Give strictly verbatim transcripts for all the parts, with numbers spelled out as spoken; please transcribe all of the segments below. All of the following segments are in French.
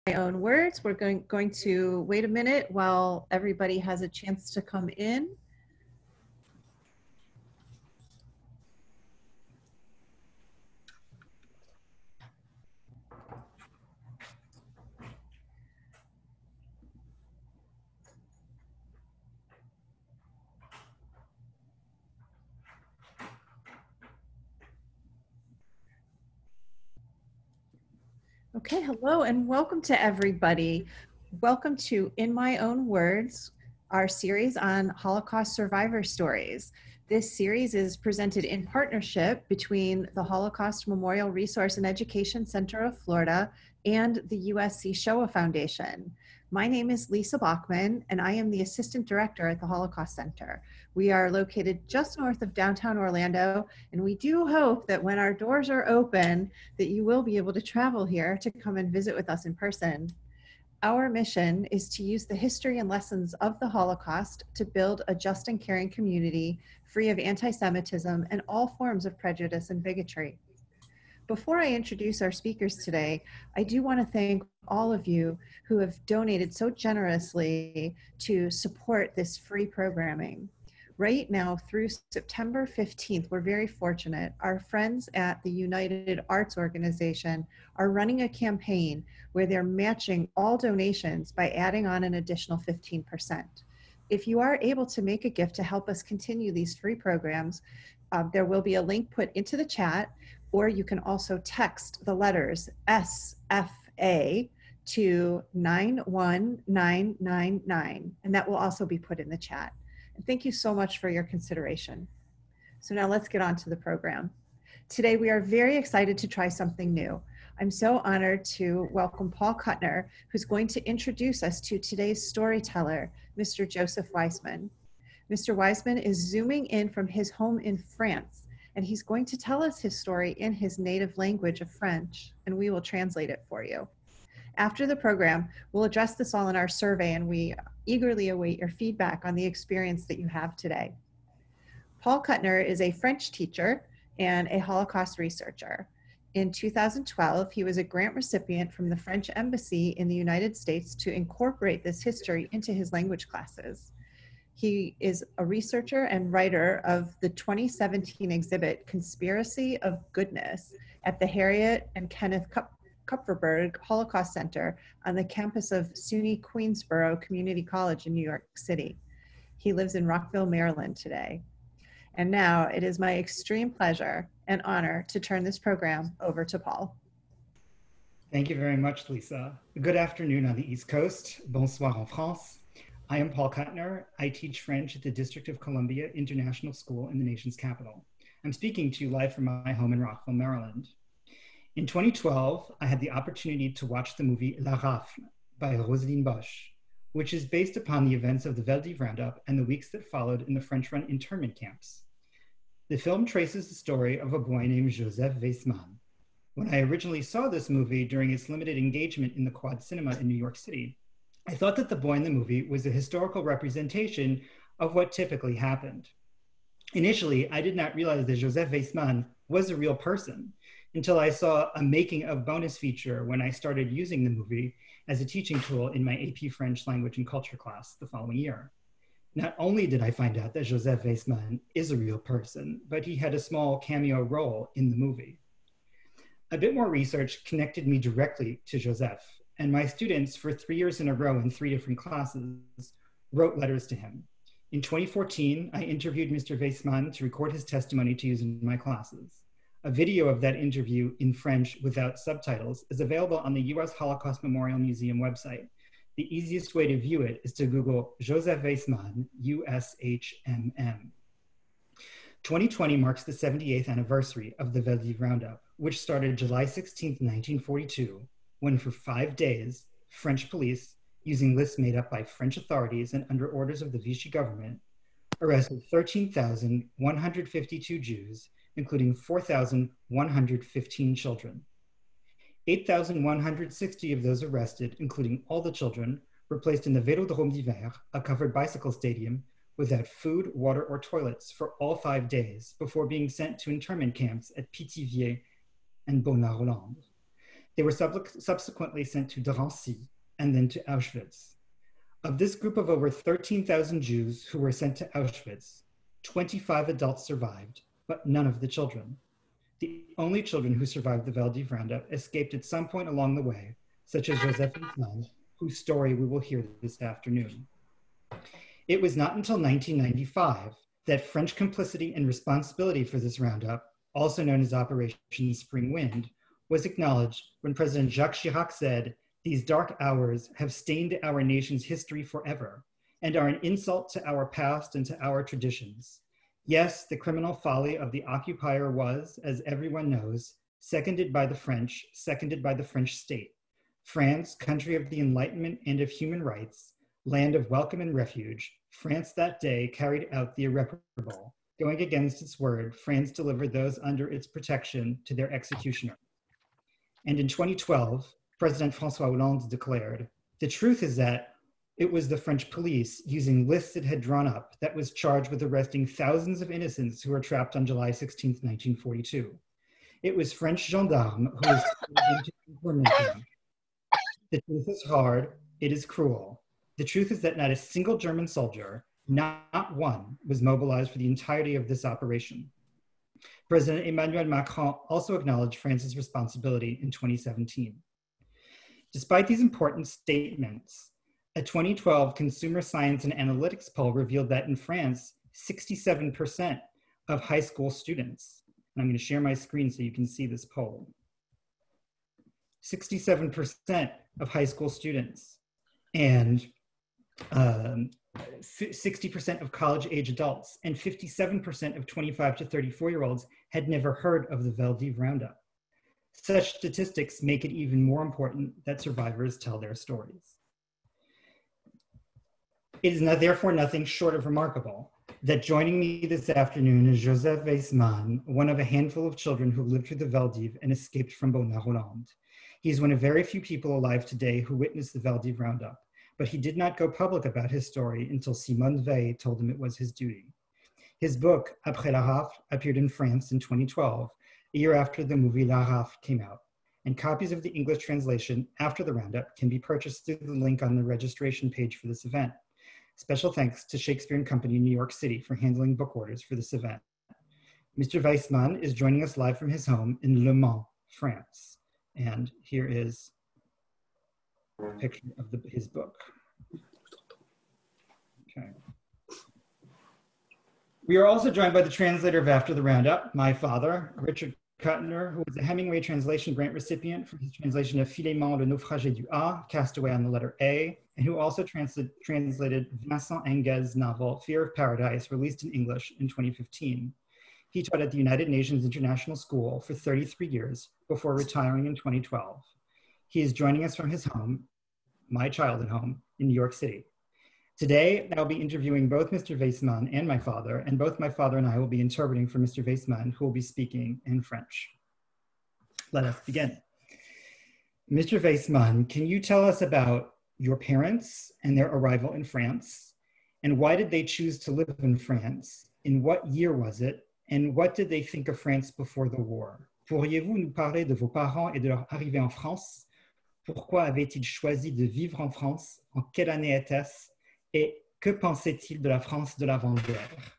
My own words. We're going, going to wait a minute while everybody has a chance to come in. Okay, hello and welcome to everybody. Welcome to In My Own Words, our series on Holocaust survivor stories. This series is presented in partnership between the Holocaust Memorial Resource and Education Center of Florida and the U S C Shoah Foundation. My name is Lisa Bachman, and I am the Assistant Director at the Holocaust Center. We are located just north of downtown Orlando, and we do hope that when our doors are open, that you will be able to travel here to come and visit with us in person. Our mission is to use the history and lessons of the Holocaust to build a just and caring community free of anti-Semitism and all forms of prejudice and bigotry. Before I introduce our speakers today, I do want to thank all of you who have donated so generously to support this free programming. Right now, through September fifteenth, we're very fortunate. Our friends at the United Arts Organization are running a campaign where they're matching all donations by adding on an additional fifteen percent. If you are able to make a gift to help us continue these free programs, uh, there will be a link put into the chat, or you can also text the letters S F A to nine one nine nine nine, and that will also be put in the chat. And thank you so much for your consideration. So now let's get on to the program. Today we are very excited to try something new. I'm so honored to welcome Paul Kuttner, who's going to introduce us to today's storyteller, Mister Joseph Weissman. Mister Weissman is zooming in from his home in France, and he's going to tell us his story in his native language of French, and we will translate it for you. After the program, we'll address this all in our survey, and we eagerly await your feedback on the experience that you have today. Paul Kuttner is a French teacher and a Holocaust researcher. In two thousand twelve, he was a grant recipient from the French Embassy in the United States to incorporate this history into his language classes. He is a researcher and writer of the twenty seventeen exhibit, Conspiracy of Goodness, at the Harriet and Kenneth Cup Kupferberg Holocaust Center on the campus of SUNY Queensborough Community College in New York City. He lives in Rockville, Maryland today. And now it is my extreme pleasure and honor to turn this program over to Paul. Thank you very much, Lisa. Good afternoon on the East Coast. Bonsoir en France. I am Paul Kuttner. I teach French at the District of Columbia International School in the nation's capital. I'm speaking to you live from my home in Rockville, Maryland. In twenty twelve, I had the opportunity to watch the movie La Rafle by Roselyne Bosch, which is based upon the events of the Veldiv Roundup and the weeks that followed in the French-run internment camps. The film traces the story of a boy named Joseph Weissman. When I originally saw this movie during its limited engagement in the Quad Cinema in New York City, I thought that the boy in the movie was a historical representation of what typically happened. Initially, I did not realize that Joseph Weissman was a real person until I saw a making of bonus feature when I started using the movie as a teaching tool in my A P French language and culture class the following year. Not only did I find out that Joseph Weissman is a real person, but he had a small cameo role in the movie. A bit more research connected me directly to Joseph, and my students for three years in a row in three different classes wrote letters to him. In twenty fourteen, I interviewed Mister Weissman to record his testimony to use in my classes. A video of that interview in French without subtitles is available on the U S Holocaust Memorial Museum website. The easiest way to view it is to Google Joseph Weissman, U S H M M. twenty twenty marks the seventy-eighth anniversary of the Veldiv Roundup, which started July sixteenth, nineteen forty-two, when for five days, French police, using lists made up by French authorities and under orders of the Vichy government, arrested thirteen thousand one hundred fifty-two Jews, including four thousand one hundred fifteen children. eight thousand one hundred sixty of those arrested, including all the children, were placed in the Vélodrome d'Hiver, a covered bicycle stadium, without food, water, or toilets for all five days before being sent to internment camps at Pithiviers and Beaune-la-Rolande. They were sub subsequently sent to Drancy and then to Auschwitz. Of this group of over thirteen thousand Jews who were sent to Auschwitz, twenty-five adults survived, but none of the children. The only children who survived the Veldiv roundup escaped at some point along the way, such as Joseph Weissmann, whose story we will hear this afternoon. It was not until nineteen ninety-five that French complicity and responsibility for this roundup, also known as Operation Spring Wind, was acknowledged when President Jacques Chirac said, "These dark hours have stained our nation's history forever and are an insult to our past and to our traditions. Yes, the criminal folly of the occupier was, as everyone knows, seconded by the French, seconded by the French state. France, country of the Enlightenment and of human rights, land of welcome and refuge, France that day carried out the irreparable. Going against its word, France delivered those under its protection to their executioner." And in twenty twelve, President François Hollande declared, "The truth is that it was the French police, using lists it had drawn up, that was charged with arresting thousands of innocents who were trapped on July sixteenth, nineteen forty-two. It was French gendarmes who was to implement them. The truth is hard, it is cruel. The truth is that not a single German soldier, not one, was mobilized for the entirety of this operation." President Emmanuel Macron also acknowledged France's responsibility in twenty seventeen. Despite these important statements, a twenty twelve Consumer Science and Analytics poll revealed that in France, sixty-seven percent of high school students, and I'm going to share my screen so you can see this poll, sixty-seven percent of high school students and um, sixty percent of college-age adults and fifty-seven percent of twenty-five to thirty-four-year-olds had never heard of the Veldiv roundup. Such statistics make it even more important that survivors tell their stories. It is not, therefore nothing short of remarkable that joining me this afternoon is Joseph Weissmann, one of a handful of children who lived through the Veldiv and escaped from Beaune-la-Rolande. He is one of very few people alive today who witnessed the Veldiv roundup, but he did not go public about his story until Simone Weil told him it was his duty. His book, Après la Rafle, appeared in France in twenty twelve, a year after the movie La Rafle came out, and copies of the English translation after the roundup can be purchased through the link on the registration page for this event. Special thanks to Shakespeare and Company New York City for handling book orders for this event. Mister Weissmann is joining us live from his home in Le Mans, France. And here is a picture of the, his book. Okay. We are also joined by the translator of After the Roundup, my father, Richard Kuttner, who was a Hemingway Translation Grant recipient for his translation of Philémon le naufragé du A, Castaway on the Letter A, and who also transla translated Vincent Enguez's novel Fear of Paradise, released in English in twenty fifteen. He taught at the United Nations International School for thirty-three years before retiring in twenty twelve. He is joining us from his home, my childhood home, in New York City. Today, I'll be interviewing both Mister Weissmann and my father, and both my father and I will be interpreting for Mister Weissmann, who will be speaking in French. Let us begin. Mister Weissmann, can you tell us about your parents and their arrival in France? And why did they choose to live in France? In what year was it? And what did they think of France before the war? Pourriez-vous nous parler de vos parents et de leur arrivée en France? Pourquoi avaient-ils choisi de vivre en France? En quelle année était-ce? Et que pensaient-ils de la France de l'avant-guerre?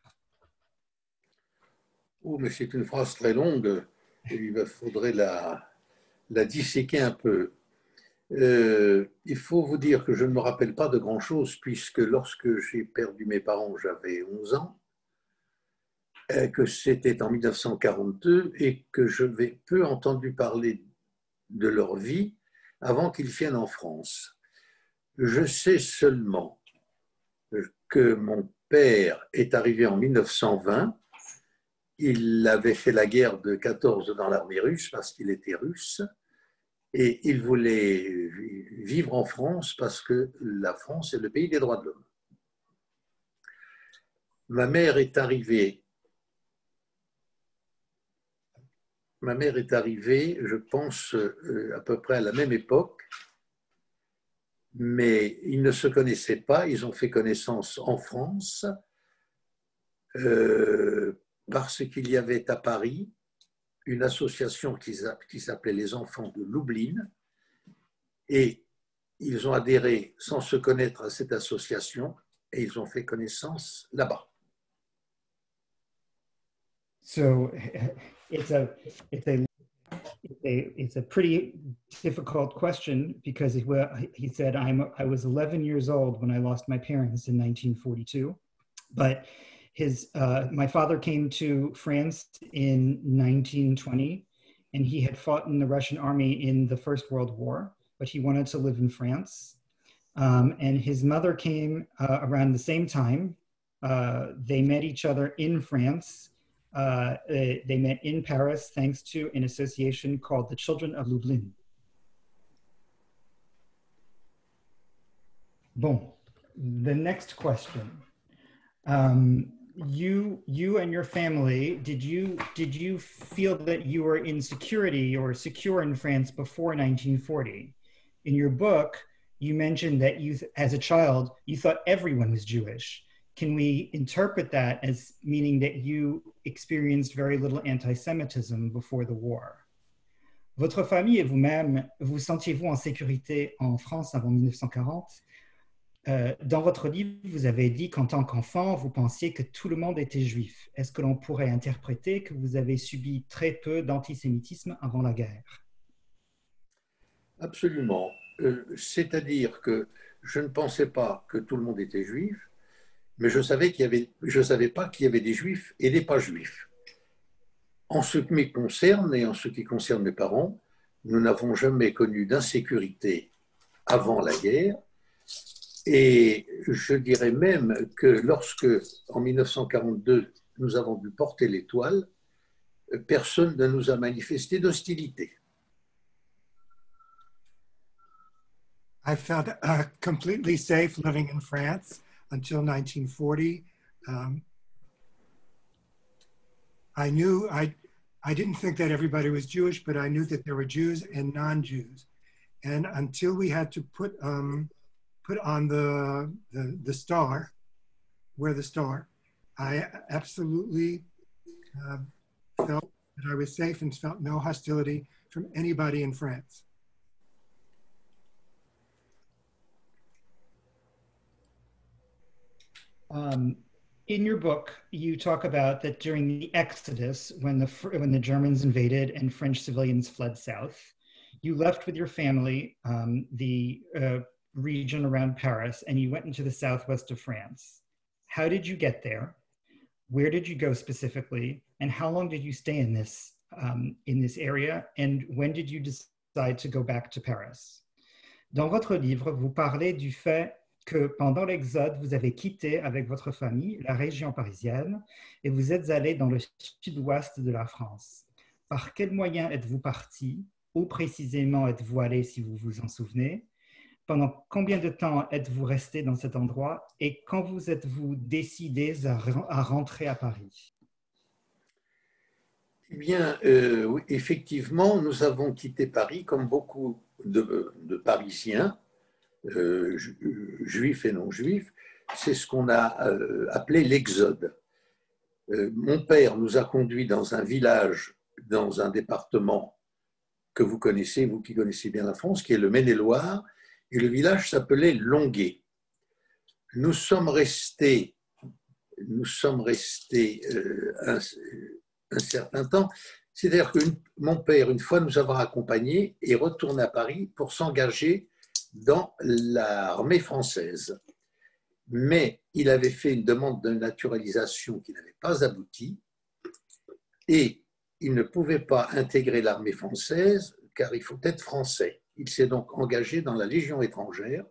Oh, mais c'est une phrase très longue. Il faudrait la, la disséquer un peu. Euh, il faut vous dire que je ne me rappelle pas de grand-chose, puisque lorsque j'ai perdu mes parents, j'avais onze ans, que c'était en mille neuf cent quarante-deux et que j'avais peu entendu parler de leur vie avant qu'ils viennent en France. Je sais seulement que mon père est arrivé en mille neuf cent vingt. Il avait fait la guerre de quatorze dans l'armée russe parce qu'il était russe et il voulait vivre en France parce que la France est le pays des droits de l'homme. Ma mère est arrivée, ma mère est arrivée, je pense, à peu près à la même époque, mais ils ne se connaissaient pas, ils ont fait connaissance en France euh, parce qu'il y avait à Paris une association qui, qui s'appelait les Enfants de Lublin, et ils ont adhéré sans se connaître à cette association et ils ont fait connaissance là-bas. So it's a, it's a, it's a, it's a pretty difficult question because he, he said, I'm, I was eleven years old when I lost my parents in nineteen forty-two, but his, uh, my father came to France in nineteen twenty, and he had fought in the Russian army in the First World War, but he wanted to live in France. Um, and his mother came uh, around the same time. Uh, they met each other in France. Uh, they, they met in Paris thanks to an association called the Children of Lublin. Bon, the next question. Um, you, you and your family, did you, did you feel that you were in security or secure in France before nineteen forty? In your book, you mentioned that you, as a child, you thought everyone was Jewish. Can we interpret that as meaning that you experienced very little anti-Semitism before the war? Votre famille et vous-même, vous sentiez-vous en sécurité en France avant mille neuf cent quarante? Euh, dans votre livre, vous avez dit qu'en tant qu'enfant, vous pensiez que tout le monde était juif. Est-ce que l'on pourrait interpréter que vous avez subi très peu d'antisémitisme avant la guerre? Absolument. Euh, c'est-à-dire que je ne pensais pas que tout le monde était juif, mais je savais qu'il y avait, je ne savais pas qu'il y avait des juifs et des pas juifs. En ce qui me concerne et en ce qui concerne mes parents, nous n'avons jamais connu d'insécurité avant la guerre. Et je dirais même que lorsque, en mille neuf cent quarante-deux, nous avons dû porter l'étoile, personne ne nous a manifesté d'hostilité. I felt uh, completely safe living in France until nineteen forty. Um, I knew, I, I didn't think that everybody was Jewish, but I knew that there were Jews and non-Jews. And until we had to put, um, put on the, the, the star, wear the star, I absolutely uh, felt that I was safe and felt no hostility from anybody in France. Um, in your book, you talk about that during the Exodus, when the, when the Germans invaded and French civilians fled south, you left with your family um, the uh, region around Paris, and you went into the southwest of France. How did you get there? Where did you go specifically? And how long did you stay in this, um, in this area? And when did you decide to go back to Paris? Dans votre livre, vous parlez du fait que pendant l'Exode, vous avez quitté avec votre famille la région parisienne et vous êtes allé dans le sud-ouest de la France. Par quels moyens êtes-vous parti? Où précisément êtes-vous allé, si vous vous en souvenez? Pendant combien de temps êtes-vous resté dans cet endroit? Et quand vous êtes-vous décidé à, à rentrer à Paris? Eh bien, euh, oui, effectivement, nous avons quitté Paris comme beaucoup de, de Parisiens, Euh, juifs et non juifs, c'est ce qu'on a euh, appelé l'exode. Euh, mon père nous a conduits dans un village, dans un département que vous connaissez, vous qui connaissez bien la France, qui est le Maine-et-Loire, et le village s'appelait Longuet. Nous sommes restés, nous sommes restés euh, un, un certain temps, c'est-à-dire que mon père, une fois nous avoir accompagnés, est retourné à Paris pour s'engager dans l'armée française. Mais il avait fait une demande de naturalisation qui n'avait pas abouti et il ne pouvait pas intégrer l'armée française car il faut être français. Il s'est donc engagé dans la Légion étrangère.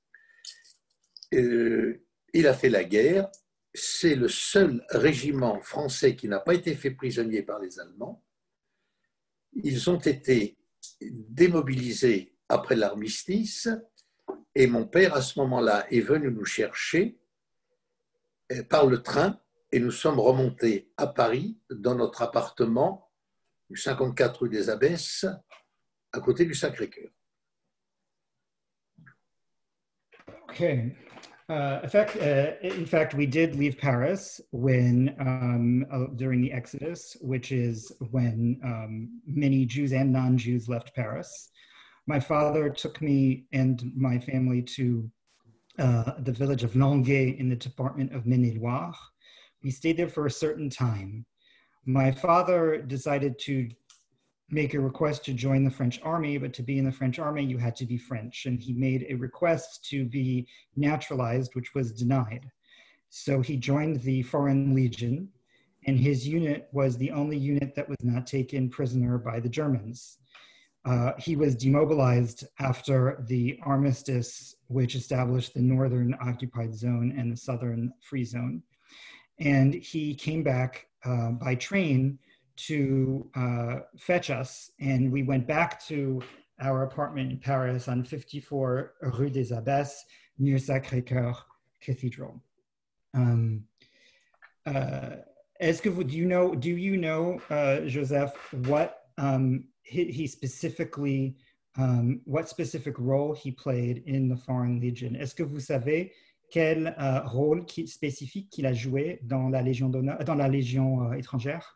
Euh, il a fait la guerre. C'est le seul régiment français qui n'a pas été fait prisonnier par les Allemands. Ils ont été démobilisés après l'armistice, et mon père, à ce moment-là, est venu nous chercher par le train, et nous sommes remontés à Paris, dans notre appartement, du cinquante-quatre rue des Abbesses, à côté du Sacré-Cœur. Okay. Uh, in, fact, uh, in fact, we did leave Paris when um, uh, during the Exodus, which is when um, many Jews and non-Jews left Paris. My father took me and my family to uh, the village of Languet in the department of Maine-et-Loire. We stayed there for a certain time. My father decided to make a request to join the French army, but to be in the French army, you had to be French. And he made a request to be naturalized, which was denied. So he joined the Foreign Legion, and his unit was the only unit that was not taken prisoner by the Germans. Uh, he was demobilized after the armistice, which established the northern occupied zone and the southern free zone. And he came back uh, by train to uh, fetch us, and we went back to our apartment in Paris on fifty-four Rue des Abbesses, near Sacré-Cœur Cathedral. Um, uh, est-ce que vous, do you know, do you know, uh, Joseph, what um, he, he specifically, um, what specific role he played in the Foreign Legion? Est-ce que vous savez quel uh, rôle qui, spécifique qu'il a joué dans la Légion d'honneur, dans la Légion euh, étrangère?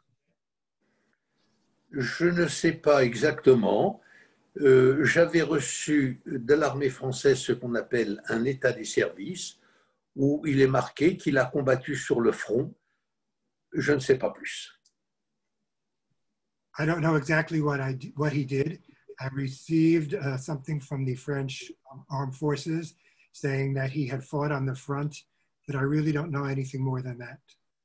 Je ne sais pas exactement. Euh, j'avais reçu de l'armée française ce qu'on appelle un état des services, où il est marqué qu'il a combattu sur le front. Je ne sais pas plus. I don't know exactly what I what he did. I received uh, something from the French armed forces saying that he had fought on the front, but I really don't know anything more than that.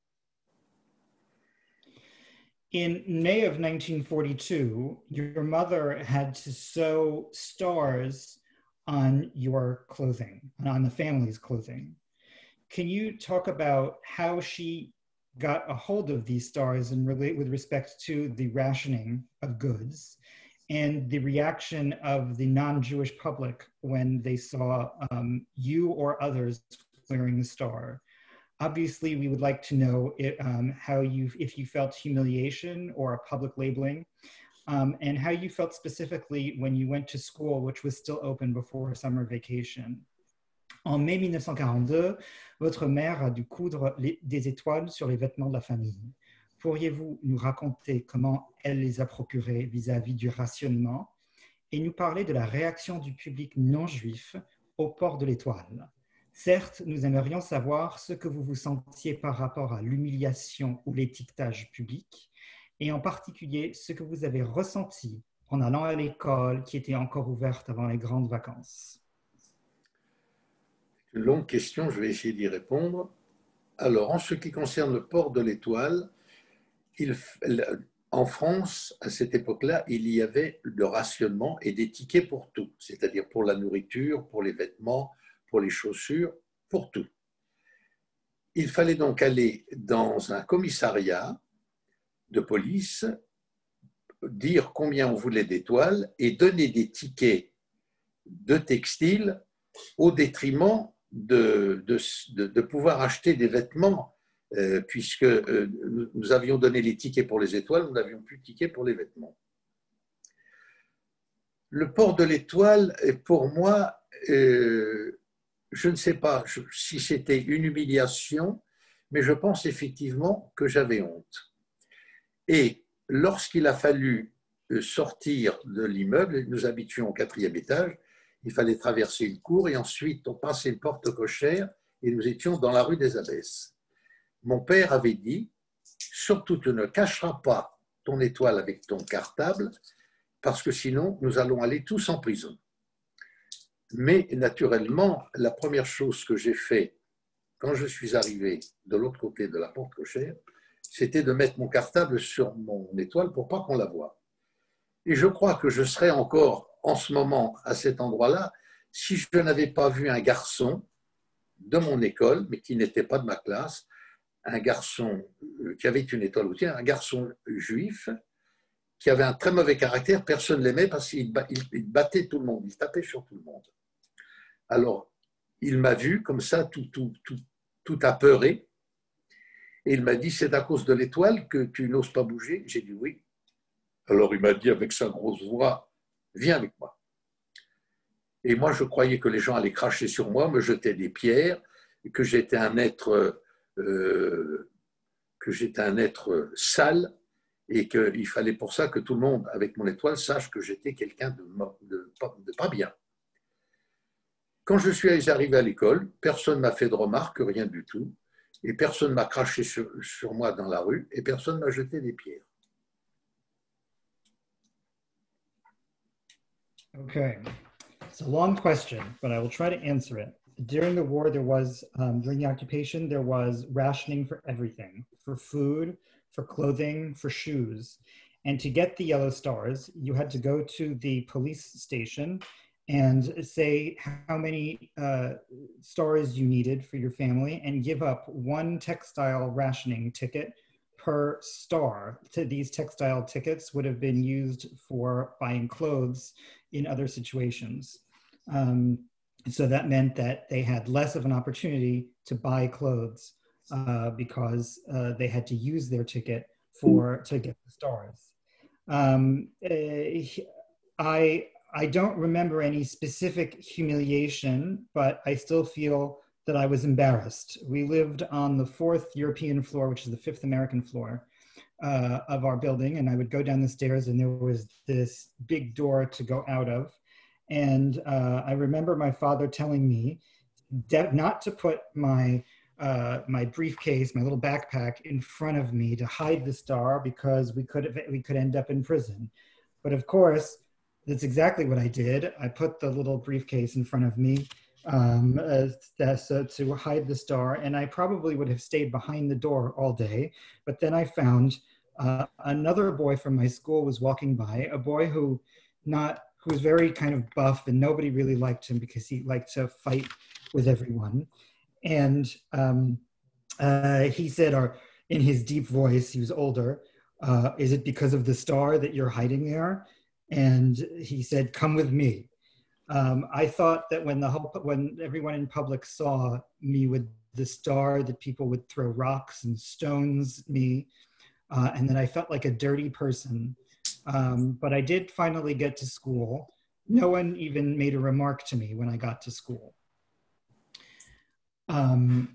In May of nineteen forty-two, your mother had to sew stars on your clothing, on the family's clothing. Can you talk about how she got a hold of these stars and relate with respect to the rationing of goods and the reaction of the non-Jewish public when they saw um, you or others wearing the star? Obviously, we would like to know it, um, how you, if you felt humiliation or a public labeling, um, and how you felt specifically when you went to school, which was still open before summer vacation. En mai mille neuf cent quarante-deux, votre mère a dû coudre les, des étoiles sur les vêtements de la famille. Pourriez-vous nous raconter comment elle les a procurés vis-à-vis du rationnement et nous parler de la réaction du public non juif au port de l'étoile? Certes, nous aimerions savoir ce que vous vous sentiez par rapport à l'humiliation ou l'étiquetage public, et en particulier ce que vous avez ressenti en allant à l'école qui était encore ouverte avant les grandes vacances. Une longue question, je vais essayer d'y répondre. Alors, en ce qui concerne le port de l'étoile, il, en France, à cette époque-là, il y avait le rationnement et des tickets pour tout, c'est-à-dire pour la nourriture, pour les vêtements, pour les chaussures, pour tout. Il fallait donc aller dans un commissariat de police, dire combien on voulait d'étoiles et donner des tickets de textile au détriment de, de, de, de pouvoir acheter des vêtements, euh, puisque euh, nous avions donné les tickets pour les étoiles, nous n'avions plus de tickets pour les vêtements. Le port de l'étoile, pour moi, euh, je ne sais pas si c'était une humiliation, mais je pense effectivement que j'avais honte. Et lorsqu'il a fallu sortir de l'immeuble, nous habitions au quatrième étage, il fallait traverser une cour et ensuite on passait une porte cochère et nous étions dans la rue des Abbesses. Mon père avait dit, surtout tu ne cacheras pas ton étoile avec ton cartable parce que sinon nous allons aller tous en prison. Mais naturellement, la première chose que j'ai fait quand je suis arrivé de l'autre côté de la porte cochère, c'était de mettre mon cartable sur mon étoile pour pas qu'on la voie. Et je crois que je serais encore en ce moment à cet endroit-là si je n'avais pas vu un garçon de mon école, mais qui n'était pas de ma classe, un garçon qui avait une étoile au tien, un garçon juif qui avait un très mauvais caractère, personne ne l'aimait parce qu'il battait tout le monde, il tapait sur tout le monde. Alors, il m'a vu comme ça, tout, tout, tout, tout apeuré, et il m'a dit, c'est à cause de l'étoile que tu n'oses pas bouger? J'ai dit oui. Alors il m'a dit avec sa grosse voix, viens avec moi. Et moi, je croyais que les gens allaient cracher sur moi, me jeter des pierres, que j'étais un être, euh, que j'étais un être sale et qu'il fallait pour ça que tout le monde, avec mon étoile, sache que j'étais quelqu'un de, de, de pas bien. Quand je suis arrivé à l'école, personne ne m'a fait de remarques, rien du tout, et personne ne m'a craché sur, sur moi dans la rue, et personne ne m'a jeté des pierres. Okay, it's a long question, but I will try to answer it. During the war, there was, um, during the occupation, there was rationing for everything, for food, for clothing, for shoes. And to get the yellow stars, you had to go to the police station and say how many uh, stars you needed for your family and give up one textile rationing ticket per star. These textile tickets would have been used for buying clothes in other situations. Um, so that meant that they had less of an opportunity to buy clothes uh, because uh, they had to use their ticket for to get the stars. Um, I, I don't remember any specific humiliation, but I still feel that I was embarrassed. We lived on the fourth European floor, which is the fifth American floor uh, of our building. And I would go down the stairs and there was this big door to go out of. And uh, I remember my father telling me that not to put my, uh, my briefcase, my little backpack in front of me to hide the star because we could, we could end up in prison. But of course, that's exactly what I did. I put the little briefcase in front of me um, as, as, uh, to hide the star, and I probably would have stayed behind the door all day. But then I found uh, another boy from my school was walking by, a boy who not who was very kind of buff, and nobody really liked him because he liked to fight with everyone. And um, uh, he said, or in his deep voice, he was older, uh, "Is it because of the star that you're hiding there?" And he said, "Come with me." Um, I thought that when the whole, when everyone in public saw me with the star, that people would throw rocks and stones at me, uh, and that I felt like a dirty person. Um, but I did finally get to school. No one even made a remark to me when I got to school. Um,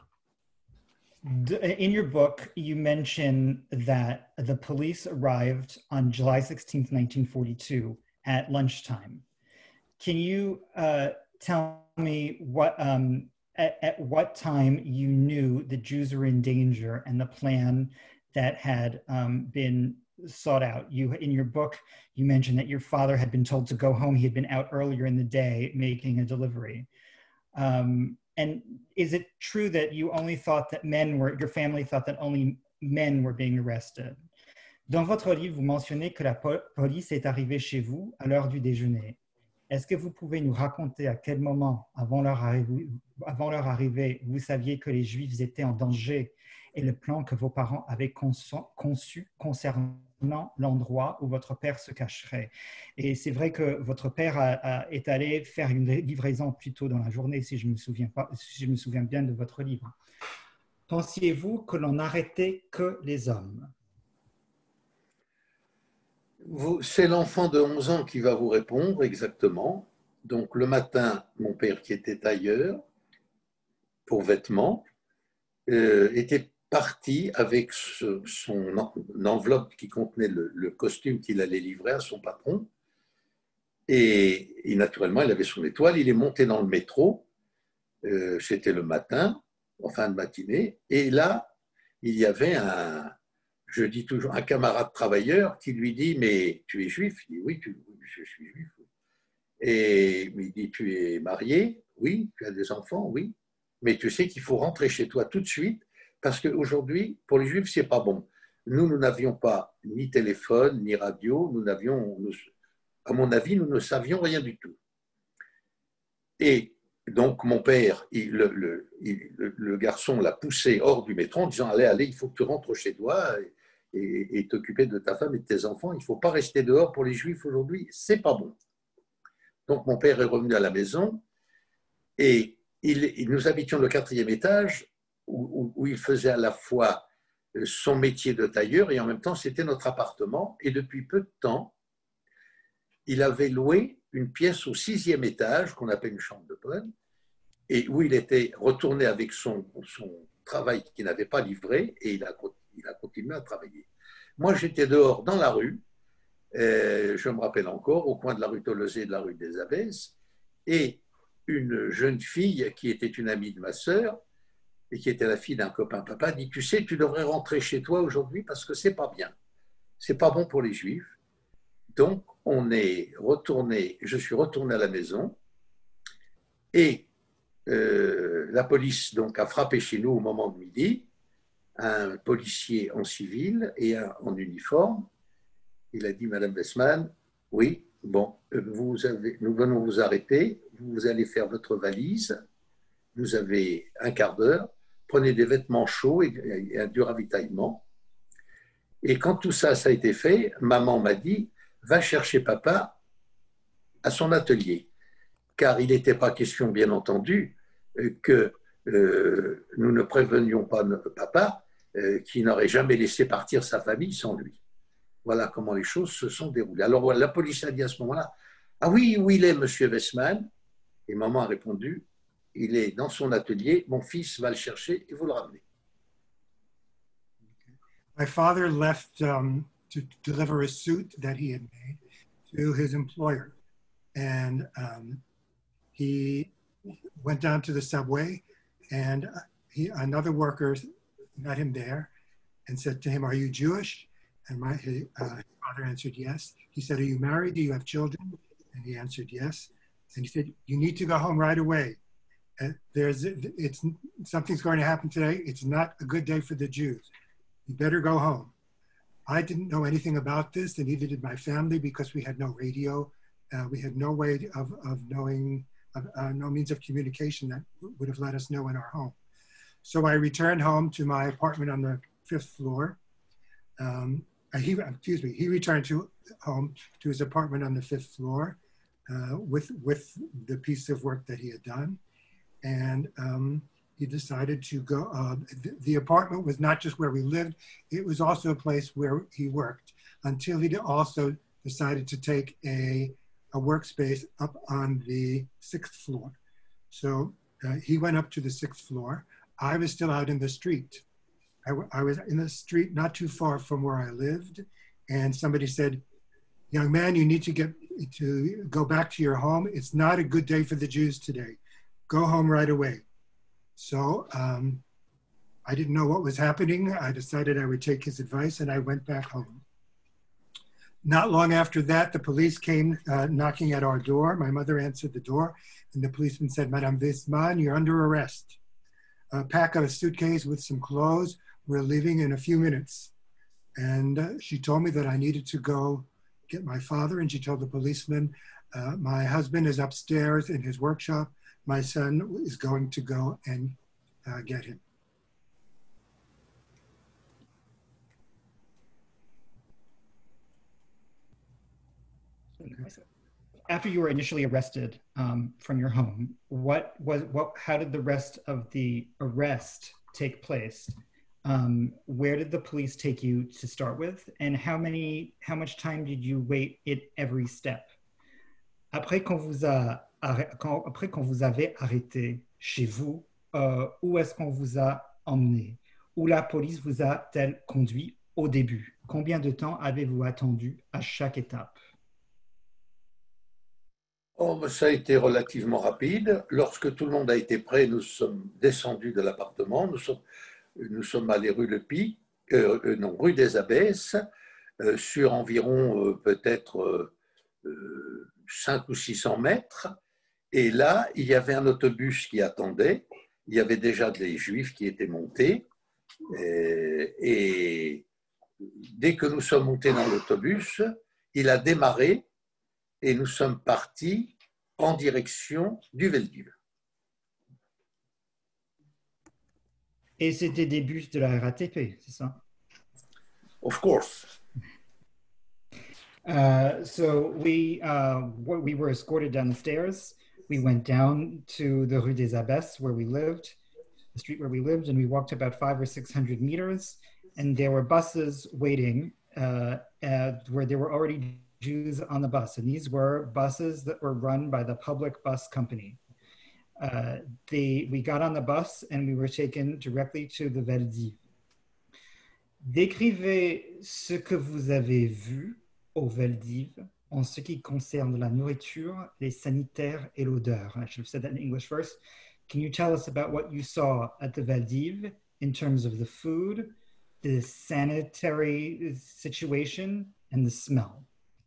in your book, you mention that the police arrived on July sixteenth, nineteen forty-two at lunchtime. Can you uh, tell me what, um, at, at what time you knew the Jews were in danger and the plan that had um, been sought out? You, in your book, you mentioned that your father had been told to go home. He had been out earlier in the day making a delivery. Um, and is it true that you only thought that men were, your family thought that only men were being arrested? Dans votre livre, vous mentionnez que la police est arrivée chez vous à l'heure du déjeuner. Est-ce que vous pouvez nous raconter à quel moment, avant leur, arrivée, avant leur arrivée, vous saviez que les Juifs étaient en danger et le plan que vos parents avaient conçu, conçu concernant l'endroit où votre père se cacherait? Et c'est vrai que votre père a, a, est allé faire une livraison plus tôt dans la journée, si je me souviens pas, si je me souviens bien de votre livre. Pensiez-vous que l'on n'arrêtait que les hommes? C'est l'enfant de onze ans qui va vous répondre exactement. Donc le matin, mon père qui était tailleur pour vêtements euh, était parti avec ce, son enveloppe qui contenait le, le costume qu'il allait livrer à son patron. Et, et naturellement, il avait son étoile. Il est monté dans le métro. Euh, C'était le matin, en fin de matinée. Et là, il y avait un... Je dis toujours, un camarade travailleur qui lui dit « Mais tu es juif ?» Il dit « Oui, tu, je suis juif. » Et il dit « Tu es marié ?» « Oui. » « Tu as des enfants ?» « Oui. » « Mais tu sais qu'il faut rentrer chez toi tout de suite parce qu'aujourd'hui, pour les juifs, ce n'est pas bon. Nous, nous n'avions pas ni téléphone, ni radio. Nous n'avions, nous, à mon avis, nous ne savions rien du tout. Et donc, mon père, il, le, le, il, le, le garçon l'a poussé hors du métro en disant « Allez, allez, il faut que tu rentres chez toi. » et, et t'occuper de ta femme et de tes enfants. Il ne faut pas rester dehors pour les Juifs aujourd'hui, c'est pas bon. Donc mon père est revenu à la maison et il, il, nous habitions le quatrième étage où, où, où il faisait à la fois son métier de tailleur et en même temps c'était notre appartement. Et depuis peu de temps, il avait loué une pièce au sixième étage qu'on appelle une chambre de bonne et où il était retourné avec son, son travail qu'il n'avait pas livré et il a, il a continué à travailler. Moi, j'étais dehors dans la rue, et je me rappelle encore, au coin de la rue Tolosé et de la rue des Abbesses, et une jeune fille qui était une amie de ma sœur et qui était la fille d'un copain papa dit « Tu sais, tu devrais rentrer chez toi aujourd'hui parce que c'est pas bien. C'est pas bon pour les Juifs. » Donc, on est retourné, je suis retourné à la maison et euh, la police donc, a frappé chez nous au moment de midi, un policier en civil et un en uniforme. Il a dit, Madame Westman, oui, bon, vous avez, nous venons vous arrêter, vous allez faire votre valise, vous avez un quart d'heure, prenez des vêtements chauds et, et du ravitaillement. Et quand tout ça, ça a été fait, maman m'a dit, va chercher papa à son atelier, car il n'était pas question, bien entendu, que euh, nous ne prévenions pas notre papa euh, qui n'aurait jamais laissé partir sa famille sans lui. Voilà comment les choses se sont déroulées. Alors la police a dit à ce moment-là, ah oui, où il est, monsieur Westman? Et maman a répondu, il est dans son atelier, mon fils va le chercher et vous le ramenez. My father left um, to deliver a suit that he had made to his employer. And um, he went down to the subway and he, another worker met him there and said to him, are you Jewish? And my his, uh, his father answered yes. He said, are you married? Do you have children? And he answered yes. And he said, you need to go home right away. Uh, there's, it's, something's going to happen today. It's not a good day for the Jews. You better go home. I didn't know anything about this, and neither did my family because we had no radio. Uh, we had no way of, of knowing, of, uh, no means of communication that would have let us know in our home. So I returned home to my apartment on the fifth floor. Um, he, excuse me, he returned to home to his apartment on the fifth floor uh, with, with the piece of work that he had done. And um, he decided to go, uh, the, the apartment was not just where we lived, it was also a place where he worked until he also decided to take a, a workspace up on the sixth floor. So uh, he went up to the sixth floor. I was still out in the street. I, I was in the street not too far from where I lived, and somebody said, young man, you need to get to go back to your home. It's not a good day for the Jews today. Go home right away. So um, I didn't know what was happening. I decided I would take his advice and I went back home. Not long after that, the police came uh, knocking at our door. My mother answered the door and the policeman said, Madame Westman, you're under arrest. Uh, pack a suitcase with some clothes. We're leaving in a few minutes. And uh, she told me that I needed to go get my father, and she told the policeman, uh, my husband is upstairs in his workshop. My son is going to go and uh, get him. After you were initially arrested um, from your home, what was what? How did the rest of the arrest take place? Um, where did the police take you to start with, and how many? How much time did you wait at every step? Après qu'on vous a Quand, après qu'on vous avait arrêté chez vous, euh, où est-ce qu'on vous a emmené? Où la police vous a-t-elle conduit au début? Combien de temps avez-vous attendu à chaque étape? Oh, ça a été relativement rapide. Lorsque tout le monde a été prêt, nous sommes descendus de l'appartement. Nous sommes, nous sommes allés rue Le Py, euh, non, rue des Abbesses, euh, sur environ euh, peut-être euh, cinq ou six cents mètres. Et là, il y avait un autobus qui attendait. Il y avait déjà des Juifs qui étaient montés. Et, et dès que nous sommes montés dans l'autobus, il a démarré et nous sommes partis en direction du Veldiv. Et c'était des bus de la R A T P, c'est ça? Of course. Uh, so we, uh, we were escorted down the stairs. We went down to the Rue des Abbesses where we lived, the street where we lived, and we walked about five or six hundred meters, and there were buses waiting uh, at, where there were already Jews on the bus, and these were buses that were run by the public bus company. uh, they, we got on the bus and we were taken directly to the Veldiv. Décrivez ce que vous avez vu au Veldiv en ce qui concerne la nourriture, les sanitaires et l'odeur. I should have said that in English first. Can you tell us about what you saw at the Veldiv in terms of the food, the sanitary situation, and the smell?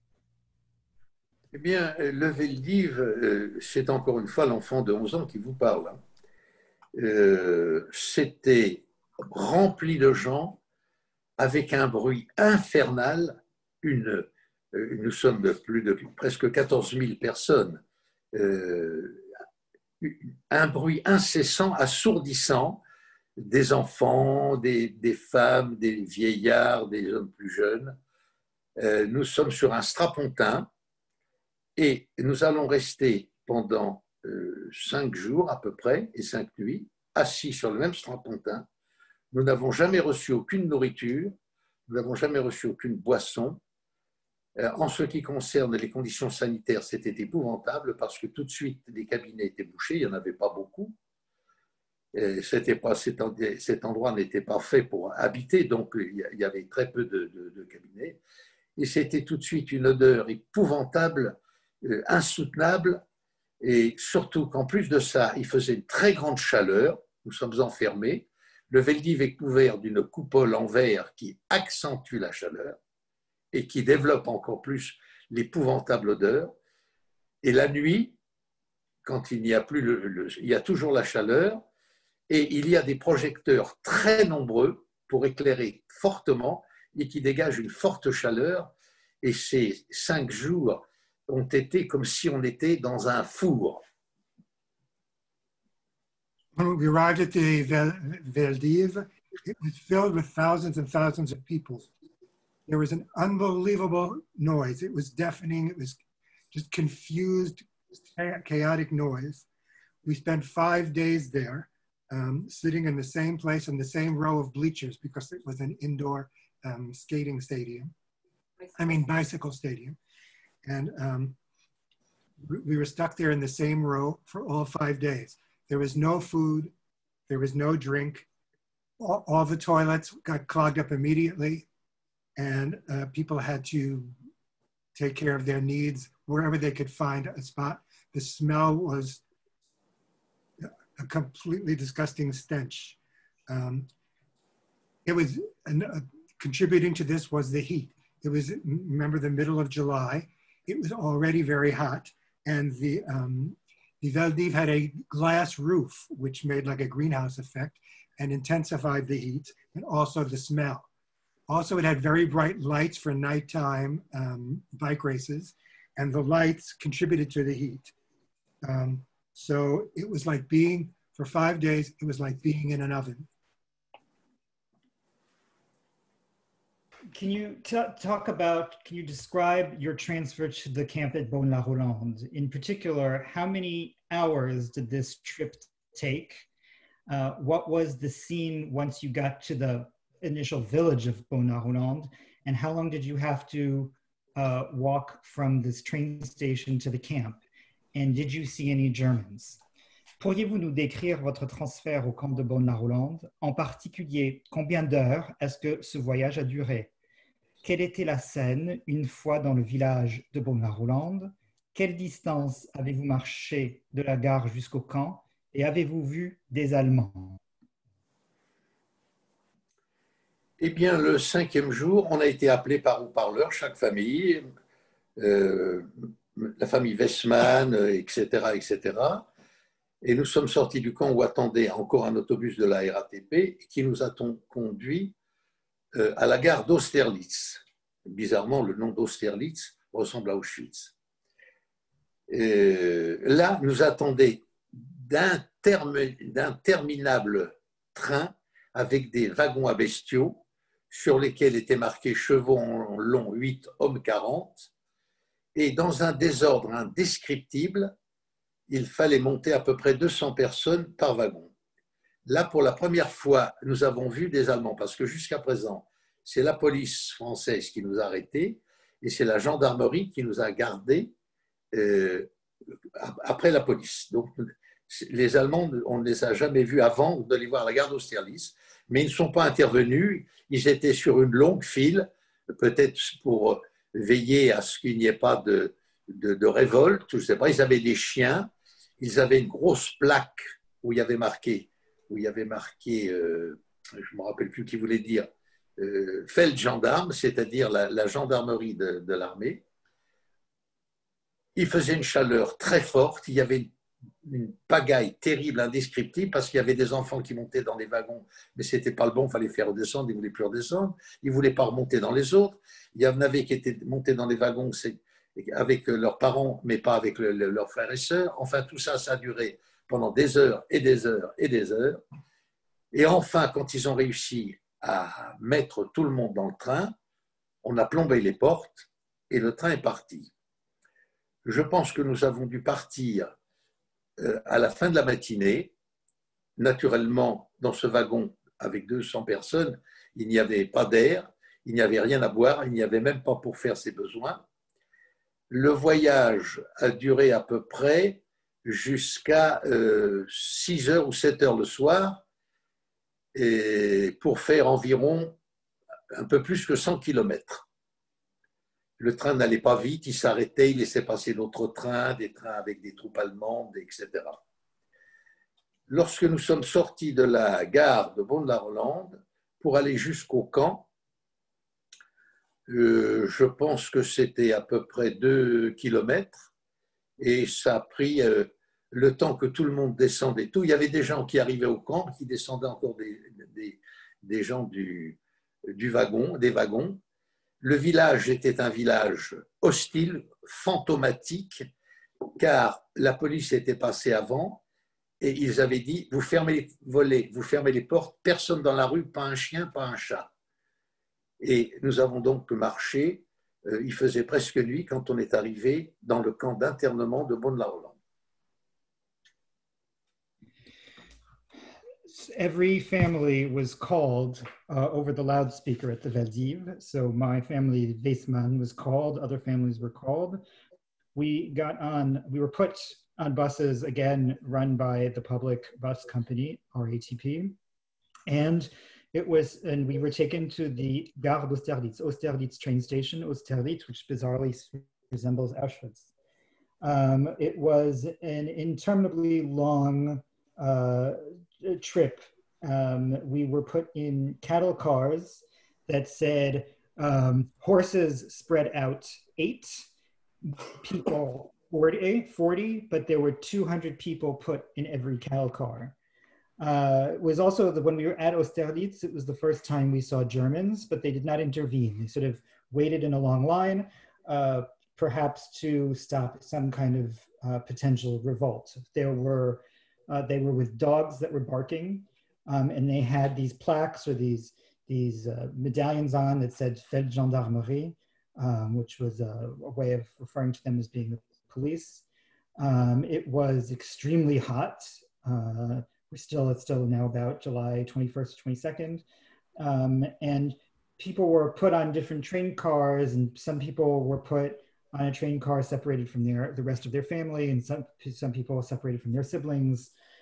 Eh bien, le Veldiv, euh, c'est encore une fois l'enfant de onze ans qui vous parle. Hein. Euh, c'était rempli de gens avec un bruit infernal. Une, euh, nous sommes de plus de presque quatorze mille personnes. Euh, un bruit incessant, assourdissant, des enfants, des, des femmes, des vieillards, des hommes plus jeunes. Euh, nous sommes sur un strapontin et nous allons rester pendant euh, cinq jours à peu près et cinq nuits assis sur le même strapontin. Nous n'avons jamais reçu aucune nourriture, nous n'avons jamais reçu aucune boisson. En ce qui concerne les conditions sanitaires, c'était épouvantable parce que tout de suite, les cabinets étaient bouchés, il n'y en avait pas beaucoup. C'était pas, cet endroit n'était pas fait pour habiter, donc il y avait très peu de, de, de cabinets. Et c'était tout de suite une odeur épouvantable, insoutenable, et surtout qu'en plus de ça, il faisait une très grande chaleur, nous sommes enfermés. Le Veldiv est couvert d'une coupole en verre qui accentue la chaleur et qui développe encore plus l'épouvantable odeur. Et la nuit, quand il n'y a plus, le, le, il y a toujours la chaleur, et il y a des projecteurs très nombreux pour éclairer fortement et qui dégagent une forte chaleur. Et ces cinq jours ont été comme si on était dans un four. When we arrived at the Veldiv, it was filled with thousands and thousands of people. There was an unbelievable noise. It was deafening. It was just confused, chaotic noise. We spent five days there, um, sitting in the same place in the same row of bleachers because it was an indoor um, skating stadium. I mean, bicycle stadium. And um, we were stuck there in the same row for all five days. There was no food. There was no drink. All, all the toilets got clogged up immediately. And uh, people had to take care of their needs wherever they could find a spot. The smell was a completely disgusting stench. Um, it was, and, uh, contributing to this was the heat. It was, remember, the middle of July. It was already very hot. And the, um, the Veldiv had a glass roof, which made like a greenhouse effect and intensified the heat and also the smell. Also, it had very bright lights for nighttime um, bike races, and the lights contributed to the heat. Um, so it was like being, for five days, it was like being in an oven. Can you talk about, can you describe your transfer to the camp at Beaune-la-Rolande? In particular, how many hours did this trip take? Uh, what was the scene once you got to the initial village of Beaune-la-Rolande, and how long did you have to uh, walk from this train station to the camp? And did you see any Germans? Pourriez-vous nous décrire votre transfert au camp de Beaune-la-Rolande? En particulier, combien d'heures est-ce que ce voyage a duré? Quelle était la scène une fois dans le village de Beaune-la-Rolande? Quelle distance avez-vous marché de la gare jusqu'au camp? Et avez-vous vu des Allemands? Eh bien, le cinquième jour, on a été appelé par haut-parleur, chaque famille, euh, la famille Westman, et cetera, et cetera. Et nous sommes sortis du camp où attendait encore un autobus de la R A T P qui nous a conduits euh, à la gare d'Austerlitz. Bizarrement, le nom d'Austerlitz ressemble à Auschwitz. Et là, nous attendaient d'interminables trains avec des wagons à bestiaux sur lesquels étaient marqués chevaux en long huit, hommes quarante. Et dans un désordre indescriptible, il fallait monter à peu près deux cents personnes par wagon. Là, pour la première fois, nous avons vu des Allemands, parce que jusqu'à présent, c'est la police française qui nous a arrêtés et c'est la gendarmerie qui nous a gardés euh, après la police. Donc, Les Allemands, on ne les a jamais vus avant de les voir à la gare d'Austerlitz, mais ils ne sont pas intervenus. Ils étaient sur une longue file, peut-être pour veiller à ce qu'il n'y ait pas de, de, de révolte, je ne sais pas. Ils avaient des chiens, ils avaient une grosse plaque où il y avait marqué, où il y avait marqué, euh, je ne me rappelle plus qui voulait dire, euh, Feldgendarme, c'est-à-dire la, la gendarmerie de, de l'armée. Il faisait une chaleur très forte, il y avait une une pagaille terrible, indescriptible, parce qu'il y avait des enfants qui montaient dans les wagons, mais ce n'était pas le bon, il fallait faire redescendre, ils ne voulaient plus redescendre, ils ne voulaient pas remonter dans les autres. Il y en avait qui étaient montés dans les wagons avec leurs parents, mais pas avec le, le, leurs frères et sœurs. Enfin, tout ça, ça a duré pendant des heures et des heures et des heures. Et enfin, quand ils ont réussi à mettre tout le monde dans le train, on a plombé les portes et le train est parti. Je pense que nous avons dû partir à la fin de la matinée. Naturellement, dans ce wagon avec deux cents personnes, il n'y avait pas d'air, il n'y avait rien à boire, il n'y avait même pas pour faire ses besoins. Le voyage a duré à peu près jusqu'à euh, six heures ou sept heures le soir, et pour faire environ un peu plus que cent kilomètres. Le train n'allait pas vite, il s'arrêtait, il laissait passer d'autres trains, des trains avec des troupes allemandes, et cetera. Lorsque nous sommes sortis de la gare de Bonne-la-Rolande pour aller jusqu'au camp, euh, je pense que c'était à peu près deux kilomètres et ça a pris euh, le temps que tout le monde descendait. Tout, il y avait des gens qui arrivaient au camp, qui descendaient encore des, des, des gens du, du wagon, des wagons. Le village était un village hostile, fantomatique, car la police était passée avant et ils avaient dit « vous fermez les volets, vous fermez les portes, personne dans la rue, pas un chien, pas un chat ». Et nous avons donc marché, il faisait presque nuit quand on est arrivé dans le camp d'internement de Bonne-la-Rolande. Every family was called uh, over the loudspeaker at the Veldiv. So my family, Weisman, was called, other families were called. We got on, we were put on buses, again, run by the public bus company, R A T P. And it was, and we were taken to the Gare d'Austerlitz, Austerlitz train station, Austerlitz, which bizarrely resembles Auschwitz. Um, it was an interminably long uh, trip. Um, we were put in cattle cars that said um, horses spread out eight, people forty, forty, but there were two hundred people put in every cattle car. Uh, it was also, the, when we were at Austerlitz, it was the first time we saw Germans, but they did not intervene. They sort of waited in a long line, uh, perhaps to stop some kind of uh, potential revolt. There were Uh, they were with dogs that were barking, um, and they had these plaques or these, these uh, medallions on that said Feldgendarmerie, um, which was a, a way of referring to them as being the police. Um, it was extremely hot. Uh, we're still, it's still now about July twenty-first to twenty-second. Um, and people were put on different train cars, and some people were put on a train car separated from their, the rest of their family, and some, some people separated from their siblings.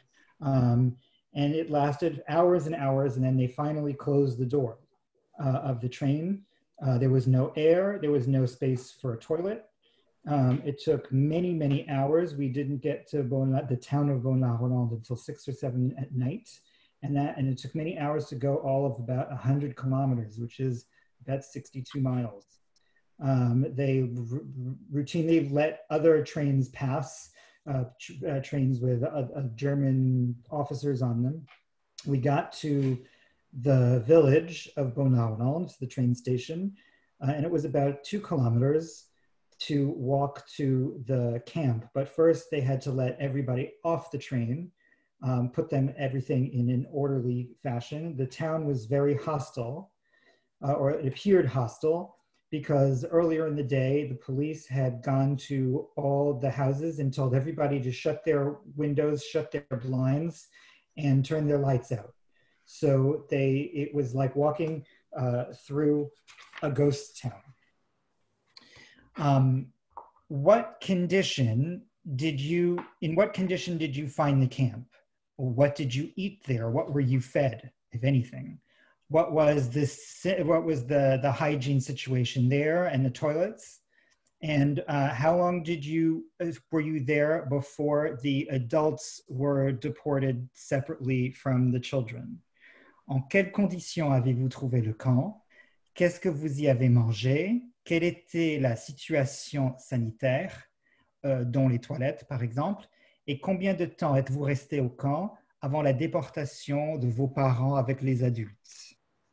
Um, and it lasted hours and hours, and then they finally closed the door uh, of the train. Uh, there was no air, there was no space for a toilet. Um, it took many, many hours. We didn't get to Bon, the town of Bonne-la-Rolande until six or seven at night. And, that, and it took many hours to go all of about one hundred kilometers, which is about sixty-two miles. Um, they r routinely let other trains pass, uh, tr uh, trains with uh, uh, German officers on them. We got to the village of Bonne-la-Rolande, the train station, uh, and it was about two kilometers to walk to the camp. But first they had to let everybody off the train, um, put them everything in an orderly fashion. The town was very hostile, uh, or it appeared hostile, because earlier in the day, the police had gone to all the houses and told everybody to shut their windows, shut their blinds, and turn their lights out. So they, it was like walking uh, through a ghost town. Um, what condition did you, in what condition did you find the camp? Or what did you eat there? What were you fed, if anything? What was this, what was the, the hygiene situation there and the toilets? And uh, how long did you, were you there before the adults were deported separately from the children? En quelles conditions avez-vous trouvé le camp? Qu'est-ce que vous y avez mangé? Quelle était la situation sanitaire, euh, dont les toilettes par exemple? Et combien de temps êtes-vous resté au camp avant la déportation de vos parents avec les adultes?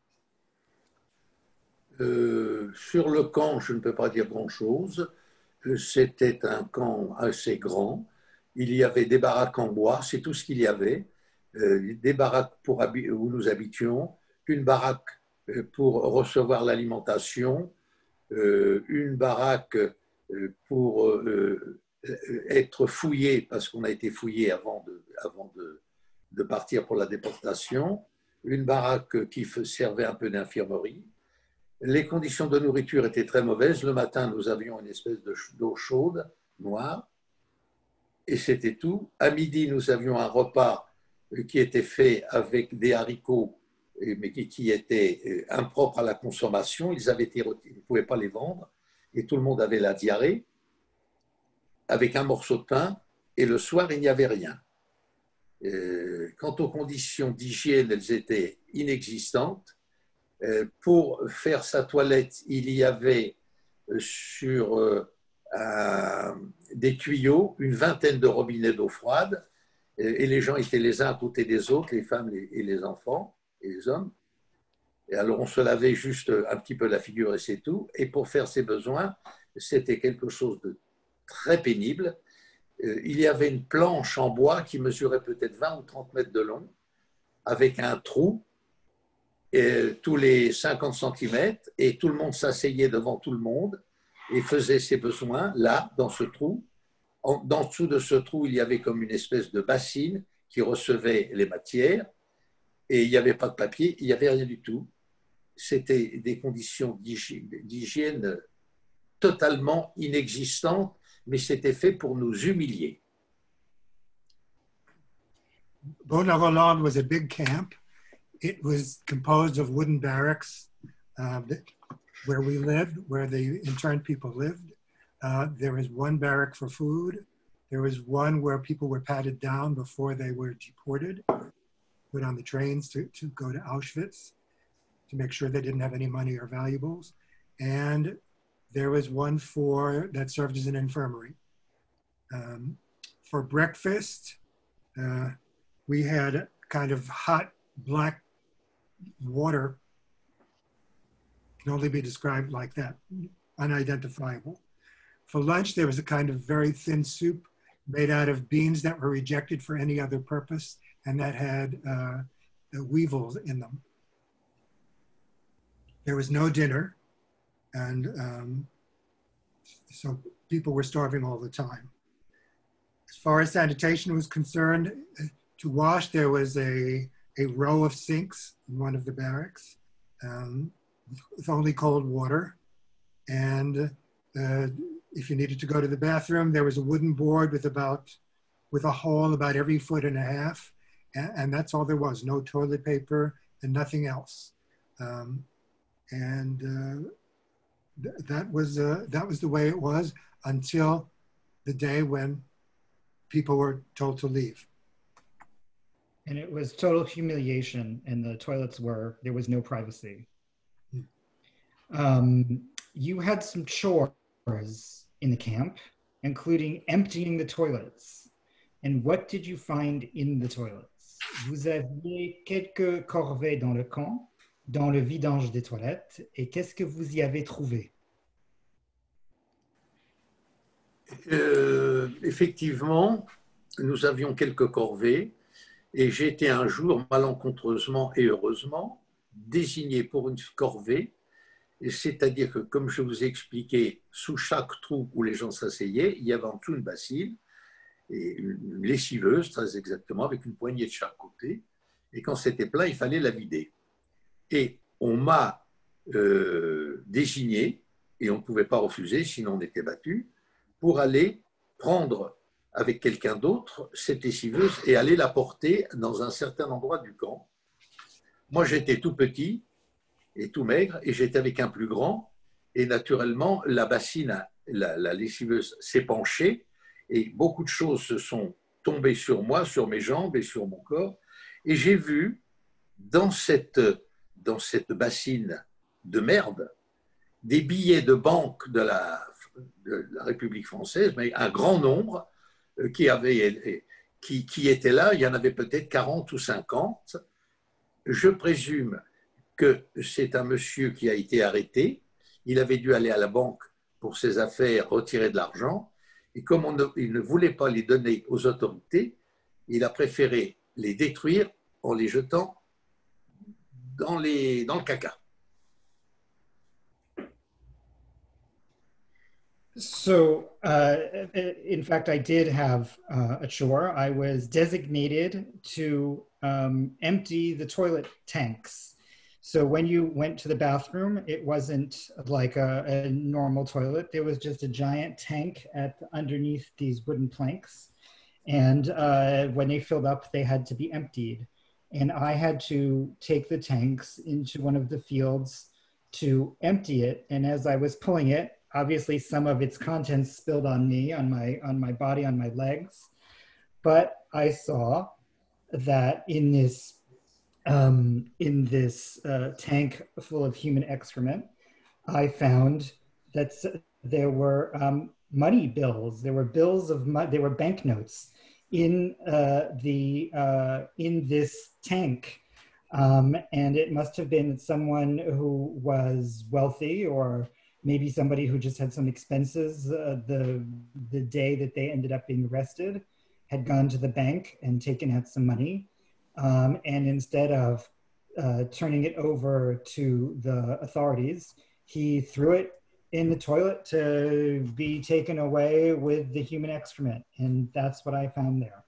Euh, sur le camp, je ne peux pas dire grand-chose. C'était un camp assez grand. Il y avait des baraques en bois, c'est tout ce qu'il y avait. Euh, des baraques pour où nous habitions, une baraque pour recevoir l'alimentation, euh, une baraque pour euh, être fouillé, parce qu'on a été fouillé avant de, avant de, de partir pour la déportation, une baraque qui servait un peu d'infirmerie. Les conditions de nourriture étaient très mauvaises. Le matin, nous avions une espèce d'eau chaude, noire, et c'était tout. À midi, nous avions un repas qui était fait avec des haricots, mais qui était impropre à la consommation. Ils avaient été, ils ne pouvaient pas les vendre, et tout le monde avait la diarrhée, avec un morceau de pain, et le soir, il n'y avait rien. Quant aux conditions d'hygiène, elles étaient inexistantes. Pour faire sa toilette, il y avait sur euh, un, des tuyaux une vingtaine de robinets d'eau froide, et les gens étaient les uns à côté des autres, les femmes et les enfants et les hommes. Et alors on se lavait juste un petit peu la figure et c'est tout. Et pour faire ses besoins, c'était quelque chose de très pénible. Il y avait une planche en bois qui mesurait peut-être vingt ou trente mètres de long, avec un trou et tous les cinquante centimètres, et tout le monde s'asseyait devant tout le monde et faisait ses besoins là, dans ce trou. En, dans dessous de ce trou, il y avait comme une espèce de bassine qui recevait les matières, et il n'y avait pas de papier, il n'y avait rien du tout. C'était des conditions d'hygiène totalement inexistantes, mais c'était fait pour nous humilier. Beaune-la-Rolande was a big camp. It was composed of wooden barracks uh, where we lived, where the interned people lived. Uh, there was one barrack for food. There was one where people were patted down before they were deported, put on the trains to, to go to Auschwitz to make sure they didn't have any money or valuables. And there was one for that served as an infirmary. Um, for breakfast, uh, we had kind of hot black water, can only be described like that, unidentifiable. For lunch, there was a kind of very thin soup made out of beans that were rejected for any other purpose and that had uh, weevils in them. There was no dinner, and um, so people were starving all the time. As far as sanitation was concerned, to wash, there was a, a row of sinks in one of the barracks um, with only cold water. And uh, if you needed to go to the bathroom, there was a wooden board with about, with a hole about every foot and a half. And, and that's all there was, no toilet paper and nothing else. Um, and uh, th that, was, uh, that was the way it was until the day when people were told to leave. And it was total humiliation, and the toilets were, there was no privacy. Mm. Um, you had some chores in the camp, including emptying the toilets. And what did you find in the toilets? Vous aviez quelques corvées dans le camp, dans le vidange des toilettes, et qu'est-ce que vous y avez trouvé? Euh, effectivement, nous avions quelques corvées, et j'ai été un jour, malencontreusement et heureusement, désigné pour une corvée, c'est-à-dire que, comme je vous ai expliqué, sous chaque trou où les gens s'asseyaient, il y avait en dessous une bassine, et une lessiveuse, très exactement, avec une poignée de chaque côté, et quand c'était plein, il fallait la vider. Et on m'a euh, désigné, et on ne pouvait pas refuser, sinon on était battu, pour aller prendre avec quelqu'un d'autre cette lessiveuse et aller la porter dans un certain endroit du camp. Moi, j'étais tout petit et tout maigre et j'étais avec un plus grand. Et naturellement, la bassine, la, la lessiveuse s'est penchée et beaucoup de choses se sont tombées sur moi, sur mes jambes et sur mon corps. Et j'ai vu dans cette, dans cette bassine de merde des billets de banque de la, de la République française, mais un grand nombre qui, avaient, qui, qui étaient là. Il y en avait peut-être quarante ou cinquante. Je présume que c'est un monsieur qui a été arrêté. Il avait dû aller à la banque pour ses affaires, retirer de l'argent. Et comme on ne, il ne voulait pas les donner aux autorités, il a préféré les détruire en les jetant dans, les, dans le caca. So, uh, in fact, I did have uh, a chore. I was designated to um, empty the toilet tanks. So when you went to the bathroom, it wasn't like a, a normal toilet. There was just a giant tank at underneath these wooden planks. And uh, when they filled up, they had to be emptied. And I had to take the tanks into one of the fields to empty it. And as I was pulling it, obviously some of its contents spilled on me, on my, on my body, on my legs. But I saw that in this Um, in this uh, tank full of human excrement, I found that there were um, money bills. There were bills of money. There were banknotes in uh, the uh, in this tank, um, and it must have been someone who was wealthy, or maybe somebody who just had some expenses. Uh, the the day that they ended up being arrested, had gone to the bank and taken out some money. Um, and instead of uh, turning it over to the authorities, he threw it in the toilet to be taken away with the human excrement. And that's what I found there.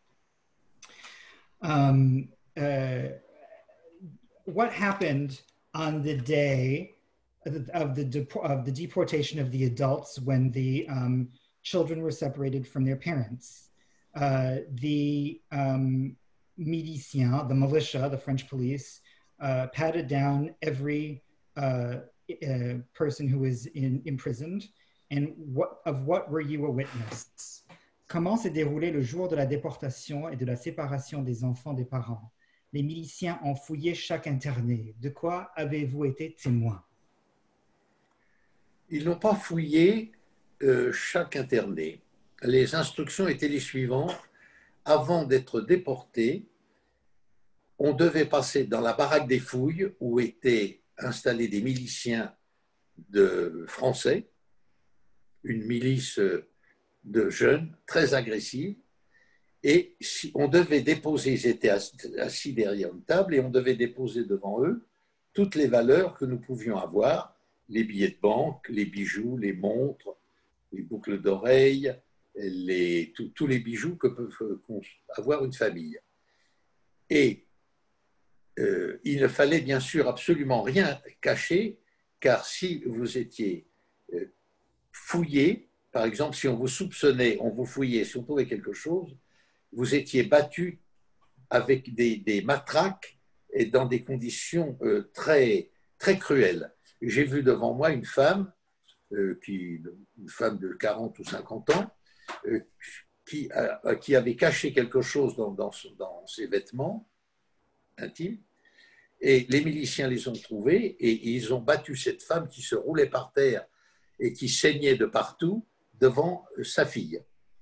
Um, uh, what happened on the day of the, de- of the deportation of the adults when the um, children were separated from their parents? Uh, the um, miliciens, the militia, the French police, uh, patted down every uh, uh, person who was in, imprisoned. And what, of what were you a witness? Comment s'est déroulé le jour de la déportation et de la séparation des enfants des parents? Les miliciens ont fouillé chaque interné. De quoi avez-vous été témoin? Ils n'ont pas fouillé euh, chaque interné. Les instructions étaient les suivantes. Avant d'être déporté, on devait passer dans la baraque des fouilles où étaient installés des miliciens de français, une milice de jeunes très agressive, et on devait déposer, ils étaient assis derrière une table et on devait déposer devant eux toutes les valeurs que nous pouvions avoir, les billets de banque, les bijoux, les montres, les boucles d'oreilles, Les, tous, tous les bijoux que peut avoir une famille. Et euh, il ne fallait bien sûr absolument rien cacher, car si vous étiez euh, fouillé, par exemple, si on vous soupçonnait, on vous fouillait, si on trouvait quelque chose, vous étiez battu avec des, des matraques et dans des conditions euh, très, très cruelles. J'ai vu devant moi une femme, euh, qui, une femme de quarante ou cinquante ans, Qui, euh, qui avait caché quelque chose dans, dans, dans ses vêtements intimes, et les miliciens les ont trouvés et, et ils ont battu cette femme qui se roulait par terre et qui saignait de partout devant sa fille.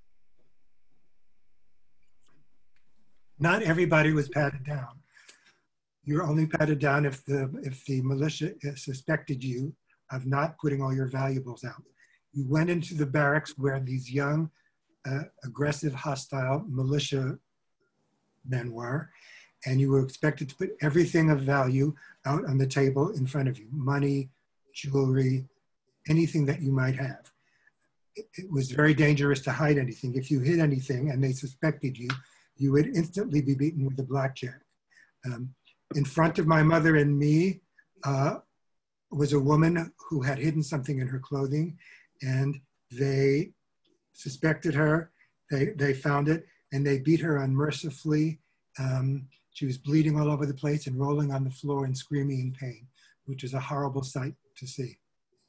Not everybody was patted down. You're only patted down if the, if the militia suspected you of not putting all your valuables out. You went into the barracks where these young, uh, aggressive, hostile militia men were, and you were expected to put everything of value out on the table in front of you, money, jewelry, anything that you might have. It, it was very dangerous to hide anything. If you hid anything and they suspected you, you would instantly be beaten with a blackjack. Um, in front of my mother and me uh, was a woman who had hidden something in her clothing, and they suspected her they, they found it and they beat her unmercifully. Um, she was bleeding all over the place and rolling on the floor and screaming in pain, which is a horrible sight to see.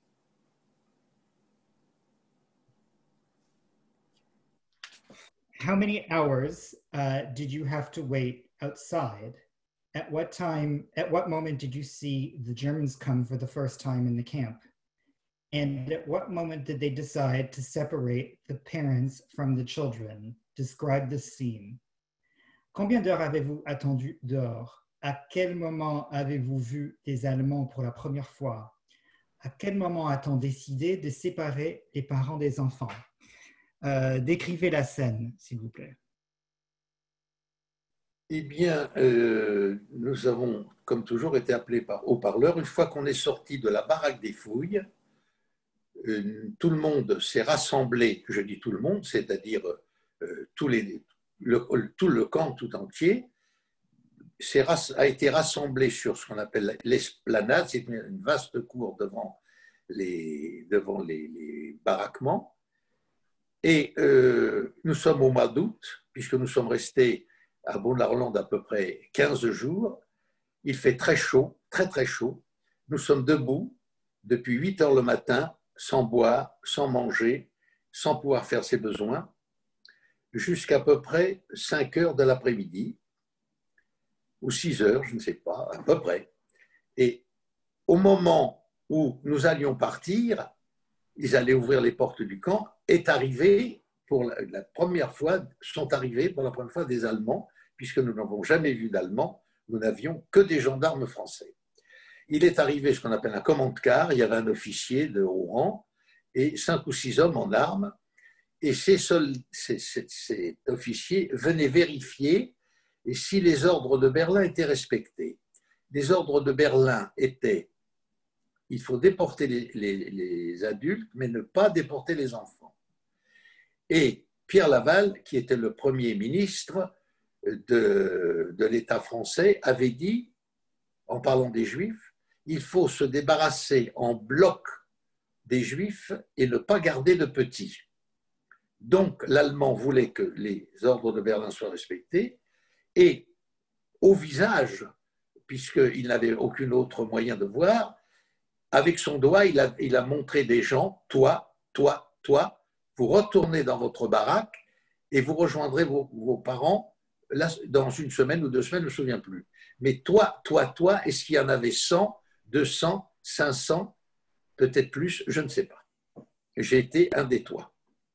How many hours uh, did you have to wait outside? At what time, at what moment did you see the Germans come for the first time in the camp? And at what moment did they decide to separate the parents from the children? Describe the scene. Combien d'heures avez-vous attendu dehors? À quel moment avez-vous vu des Allemands pour la première fois? À quel moment a-t-on décidé de séparer les parents des enfants? Euh, décrivez la scène, s'il vous plaît. Eh bien, euh, nous avons, comme toujours, été appelés par haut-parleur. Une fois qu'on est sorti de la baraque des fouilles, euh, tout le monde s'est rassemblé, je dis tout le monde, c'est-à-dire euh, tous les, le, tout le camp tout entier, a été rassemblé sur ce qu'on appelle l'esplanade, c'est une, une vaste cour devant les, devant les, les baraquements. Et euh, nous sommes au mois d'août, puisque nous sommes restés à Beaune-la-Rolande à peu près quinze jours. Il fait très chaud, très très chaud. Nous sommes debout depuis huit heures le matin, sans boire, sans manger, sans pouvoir faire ses besoins, jusqu'à peu près cinq heures de l'après-midi, ou six heures, je ne sais pas, à peu près. Et au moment où nous allions partir, ils allaient ouvrir les portes du camp, est arrivé, pour la, la première fois, sont arrivés pour la première fois des Allemands, puisque nous n'avons jamais vu d'Allemands, nous n'avions que des gendarmes français. Il est arrivé ce qu'on appelle un commande-car, il y avait un officier de haut rang et cinq ou six hommes en armes, et ces, sols, ces, ces, ces officiers venaient vérifier et si les ordres de Berlin étaient respectés. Les ordres de Berlin étaient il faut déporter les, les, les adultes, mais ne pas déporter les enfants. Et Pierre Laval, qui était le premier ministre de, de l'État français, avait dit, en parlant des Juifs, il faut se débarrasser en bloc des Juifs et ne pas garder de petits. Donc, l'Allemand voulait que les ordres de Berlin soient respectés et au visage, puisqu'il n'avait aucun autre moyen de voir, avec son doigt, il a, il a montré des gens, toi, toi, toi, vous retournez dans votre baraque et vous rejoindrez vos, vos parents là, dans une semaine ou deux semaines, je ne me souviens plus. Mais toi, toi, toi, est-ce qu'il y en avait cent, deux cents, cinq cents, peut-être plus, je ne sais pas. J'ai été un des toits.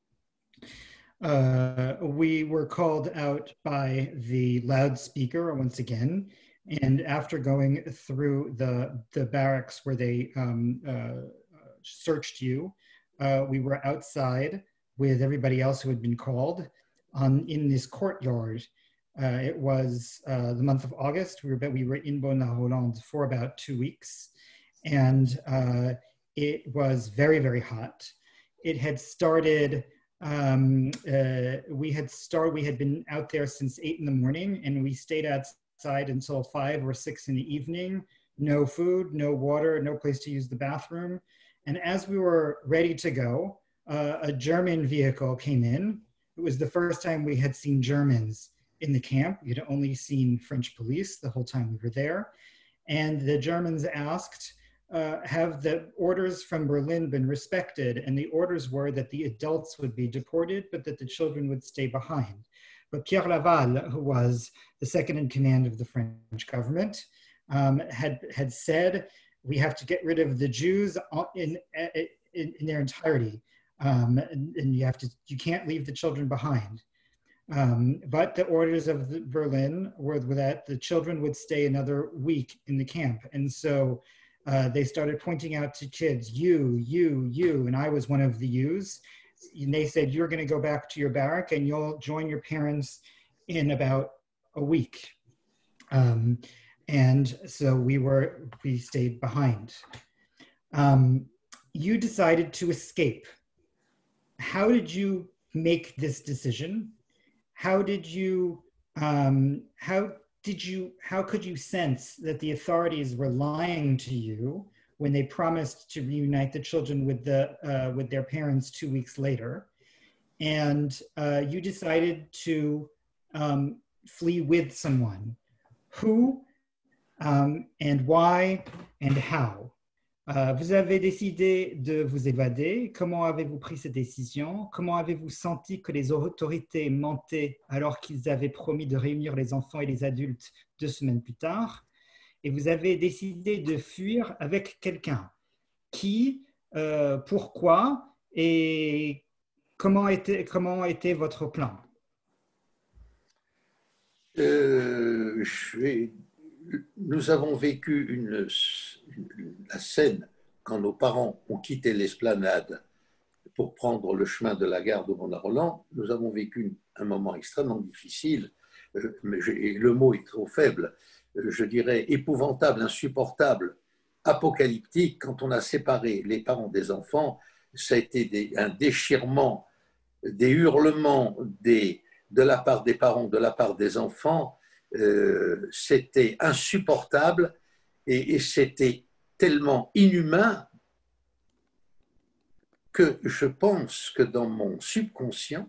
Uh, we were called out by the loudspeaker once again. And after going through the, the barracks where they um, uh, searched you, uh, we were outside with everybody else who had been called on, in this courtyard. Uh, it was uh, the month of August. We were, we were in Beaune-la-Rolande for about two weeks. And uh, it was very, very hot. It had started, um, uh, we had started, we had been out there since eight in the morning and we stayed outside until five or six in the evening, no food, no water, no place to use the bathroom. And as we were ready to go, uh, a German vehicle came in. It was the first time we had seen Germans in the camp. We had only seen French police the whole time we were there. And the Germans asked, uh, have the orders from Berlin been respected? And the orders were that the adults would be deported, but that the children would stay behind. But Pierre Laval, who was the second in command of the French government, um, had, had said, we have to get rid of the Jews in, in, in their entirety. Um, and, and you have to, you can't leave the children behind. Um, but the orders of the Berlin were that the children would stay another week in the camp. And so uh, they started pointing out to kids, you, you, you, and I was one of the yous. And they said, you're going to go back to your barrack and you'll join your parents in about a week. Um, and so we were, we stayed behind. Um, you decided to escape. How did you make this decision? How did you, um, how did you, how could you sense that the authorities were lying to you when they promised to reunite the children with, the, uh, with their parents two weeks later? and uh, you decided to um, flee with someone. Who um, and why and how? Uh, vous avez décidé de vous évader. Comment avez-vous pris cette décision? Comment avez-vous senti que les autorités mentaient alors qu'ils avaient promis de réunir les enfants et les adultes deux semaines plus tard? Et vous avez décidé de fuir avec quelqu'un. Qui, euh, pourquoi et comment était, comment était votre plan? Euh, je vais... Nous avons vécu une, une, la scène quand nos parents ont quitté l'esplanade pour prendre le chemin de la gare de Mont-Roland. Nous avons vécu un moment extrêmement difficile, euh, mais je, le mot est trop faible, euh, je dirais épouvantable, insupportable, apocalyptique. Quand on a séparé les parents des enfants, ça a été des, un déchirement, des hurlements des, de la part des parents, de la part des enfants. Euh, c'était insupportable et, et c'était tellement inhumain que je pense que dans mon subconscient,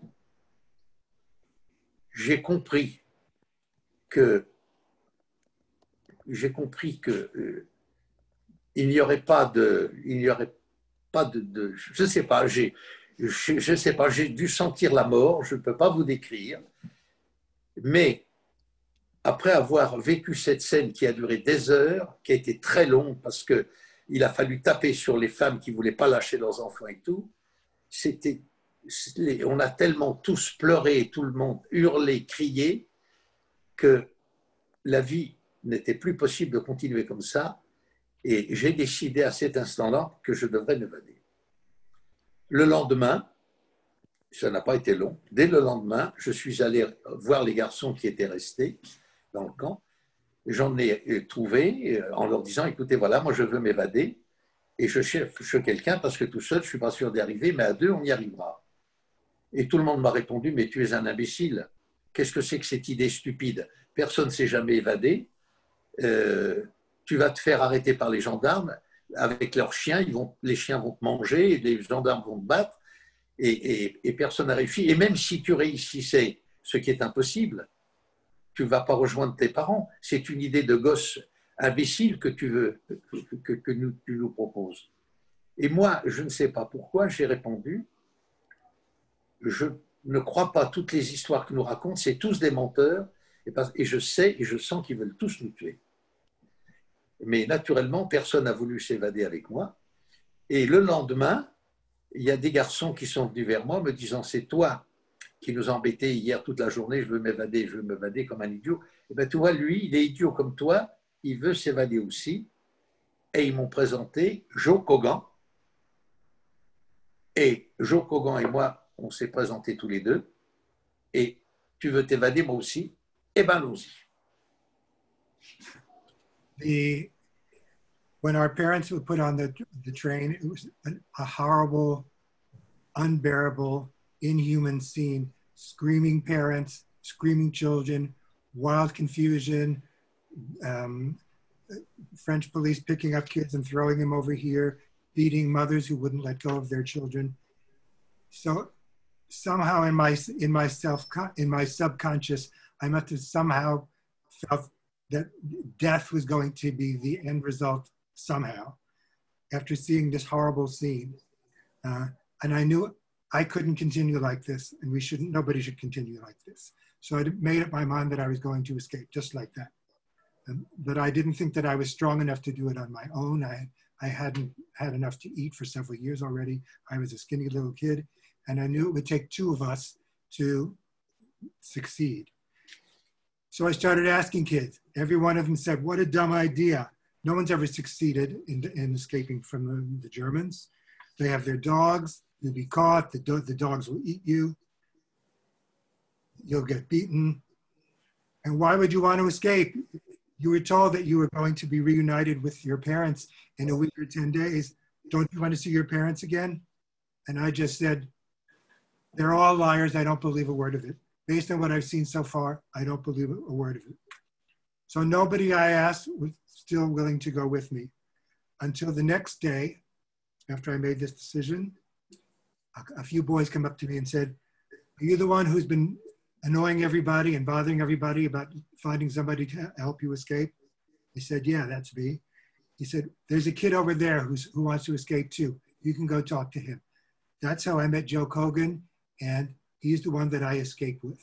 j'ai compris que j'ai compris que euh, il n'y aurait pas de, il n'y aurait pas de, de je ne sais pas, j'ai, je, je sais pas, j'ai dû sentir la mort, je ne peux pas vous décrire, mais après avoir vécu cette scène qui a duré des heures, qui a été très longue parce qu'il a fallu taper sur les femmes qui ne voulaient pas lâcher leurs enfants et tout, c'était, on a tellement tous pleuré, tout le monde hurlé, crié, que la vie n'était plus possible de continuer comme ça. Et j'ai décidé à cet instant-là que je devrais m'évader. Le lendemain, ça n'a pas été long, dès le lendemain, je suis allé voir les garçons qui étaient restés dans le camp. J'en ai trouvé en leur disant, écoutez, voilà, moi je veux m'évader et je cherche quelqu'un parce que tout seul, je ne suis pas sûr d'y arriver, mais à deux, on y arrivera. Et tout le monde m'a répondu, mais tu es un imbécile. Qu'est-ce que c'est que cette idée stupide? Personne ne s'est jamais évadé. Euh, tu vas te faire arrêter par les gendarmes avec leurs chiens, ils vont, les chiens vont te manger, et les gendarmes vont te battre et, et, et personne n'a réussi. Et même si tu réussissais, ce qui est impossible, tu ne vas pas rejoindre tes parents. C'est une idée de gosse imbécile que tu veux, que, que, que nous, tu nous proposes. Et moi, je ne sais pas pourquoi, j'ai répondu, je ne crois pas toutes les histoires que nous racontent, c'est tous des menteurs, et, et je sais et je sens qu'ils veulent tous nous tuer. Mais naturellement, personne n'a voulu s'évader avec moi. Et le lendemain, il y a des garçons qui sont venus vers moi me disant, c'est toi qui nous embêtait hier toute la journée, je veux m'évader, je veux m'évader comme un idiot. Et bien, tu vois, lui, il est idiot comme toi, il veut s'évader aussi. Et ils m'ont présenté Joe Kogan. Et Joe Kogan et moi, on s'est présentés tous les deux. Et tu veux t'évader, moi aussi? Eh bien, allons-y. The, when our parents were put on the, the train, it was a horrible, unbearable, inhuman scene. Screaming parents, screaming children, wild confusion, um, French police picking up kids and throwing them over here, beating mothers who wouldn't let go of their children. So somehow in my, in my self, in my subconscious, I must have somehow felt that death was going to be the end result somehow after seeing this horrible scene. Uh, and I knew I couldn't continue like this, and we shouldn't, nobody should continue like this. So I made up my mind that I was going to escape just like that. Um, but I didn't think that I was strong enough to do it on my own. I, I hadn't had enough to eat for several years already. I was a skinny little kid, and I knew it would take two of us to succeed. So I started asking kids. Every one of them said, what a dumb idea. No one's ever succeeded in, in escaping from the, the Germans. They have their dogs. You'll be caught, the, do the dogs will eat you, you'll get beaten. And why would you want to escape? You were told that you were going to be reunited with your parents in a week or ten days. Don't you want to see your parents again? And I just said, they're all liars, I don't believe a word of it. Based on what I've seen so far, I don't believe a word of it. So nobody I asked was still willing to go with me until the next day, after I made this decision. A few boys come up to me and said, are you the one who's been annoying everybody and bothering everybody about finding somebody to help you escape? I said, yeah, that's me. He said, there's a kid over there who's, who wants to escape too. You can go talk to him. That's how I met Joe Kogan, and he's the one that I escaped with.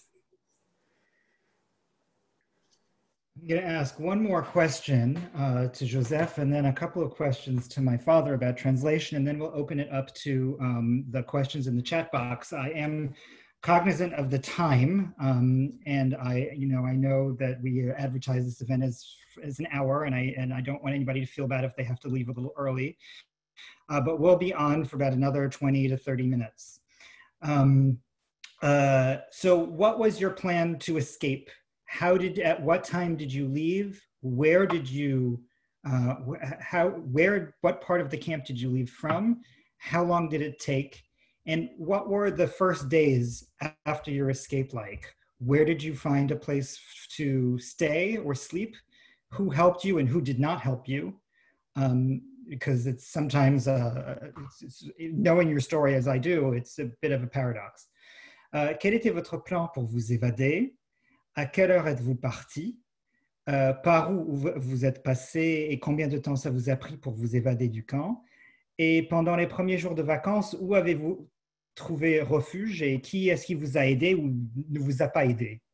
I'm going to ask one more question uh, to Joseph, and then a couple of questions to my father about translation, and then we'll open it up to um, the questions in the chat box. I am cognizant of the time, um, and I, you know, I know that we advertise this event as, as an hour, and I and I don't want anybody to feel bad if they have to leave a little early. Uh, but we'll be on for about another twenty to thirty minutes. Um, uh, so, what was your plan to escape? How did, at what time did you leave? Where did you, uh, how, where, what part of the camp did you leave from? How long did it take? And what were the first days after your escape like? Where did you find a place to stay or sleep? Who helped you and who did not help you? Um, because it's sometimes, uh, it's, it's, knowing your story as I do, it's a bit of a paradox. Uh, quel était votre plan pour vous évader? À quelle heure êtes-vous parti? Euh, par où vous êtes passé et combien de temps ça vous a pris pour vous évader du camp? Et pendant les premiers jours de vacances, où avez-vous trouvé refuge et qui est-ce qui vous a aidé ou ne vous a pas aidé?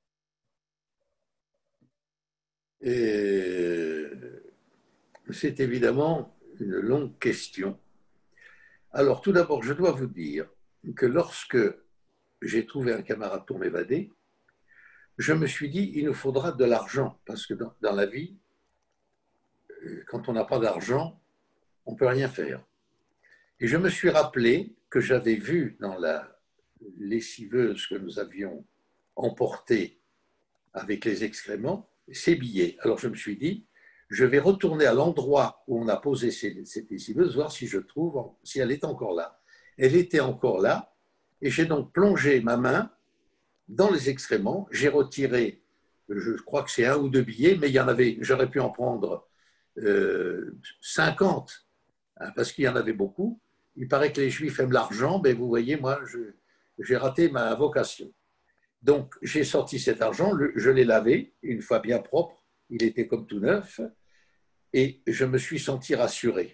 Et c'est évidemment une longue question. Alors, tout d'abord, je dois vous dire que lorsque j'ai trouvé un camarade pour m'évader, je me suis dit, il nous faudra de l'argent, parce que dans, dans la vie, quand on n'a pas d'argent, on ne peut rien faire. Et je me suis rappelé que j'avais vu dans la lessiveuse que nous avions emportée avec les excréments, ces billets. Alors je me suis dit, je vais retourner à l'endroit où on a posé cette lessiveuse, voir si je trouve, si elle est encore là. Elle était encore là, et j'ai donc plongé ma main dans les excréments, j'ai retiré, je crois que c'est un ou deux billets, mais il y en avait, j'aurais pu en prendre euh, cinquante, hein, parce qu'il y en avait beaucoup. Il paraît que les Juifs aiment l'argent, mais vous voyez, moi, j'ai raté ma vocation. Donc, j'ai sorti cet argent, le, je l'ai lavé, une fois bien propre, il était comme tout neuf, et je me suis senti rassuré.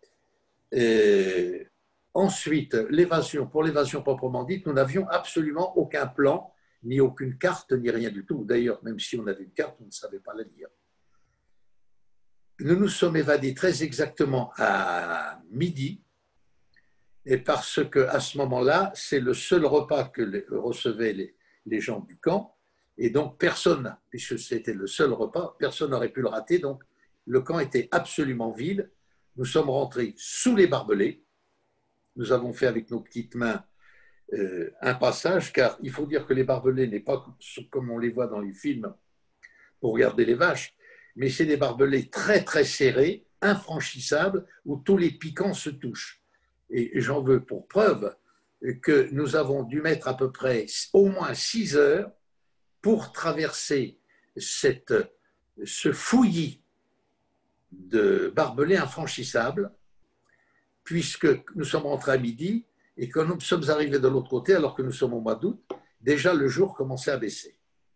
Et ensuite, l'évasion, pour l'évasion proprement dite, nous n'avions absolument aucun plan, ni aucune carte, ni rien du tout. D'ailleurs, même si on avait une carte, on ne savait pas la lire. Nous nous sommes évadés très exactement à midi, et parce qu'à ce moment-là, c'est le seul repas que les, recevaient les, les gens du camp, et donc personne, puisque c'était le seul repas, personne n'aurait pu le rater, donc le camp était absolument vide. Nous sommes rentrés sous les barbelés, nous avons fait avec nos petites mains Euh, un passage, car il faut dire que les barbelés n'est pas comme on les voit dans les films pour regarder les vaches, mais c'est des barbelés très très serrés, infranchissables, où tous les piquants se touchent. Et j'en veux pour preuve que nous avons dû mettre à peu près au moins six heures pour traverser cette, ce fouillis de barbelés infranchissables, puisque nous sommes rentrés à midi. Et quand nous sommes arrivés de l'autre côté, alors que nous sommes au mois d'août, déjà le jour commençait à baisser.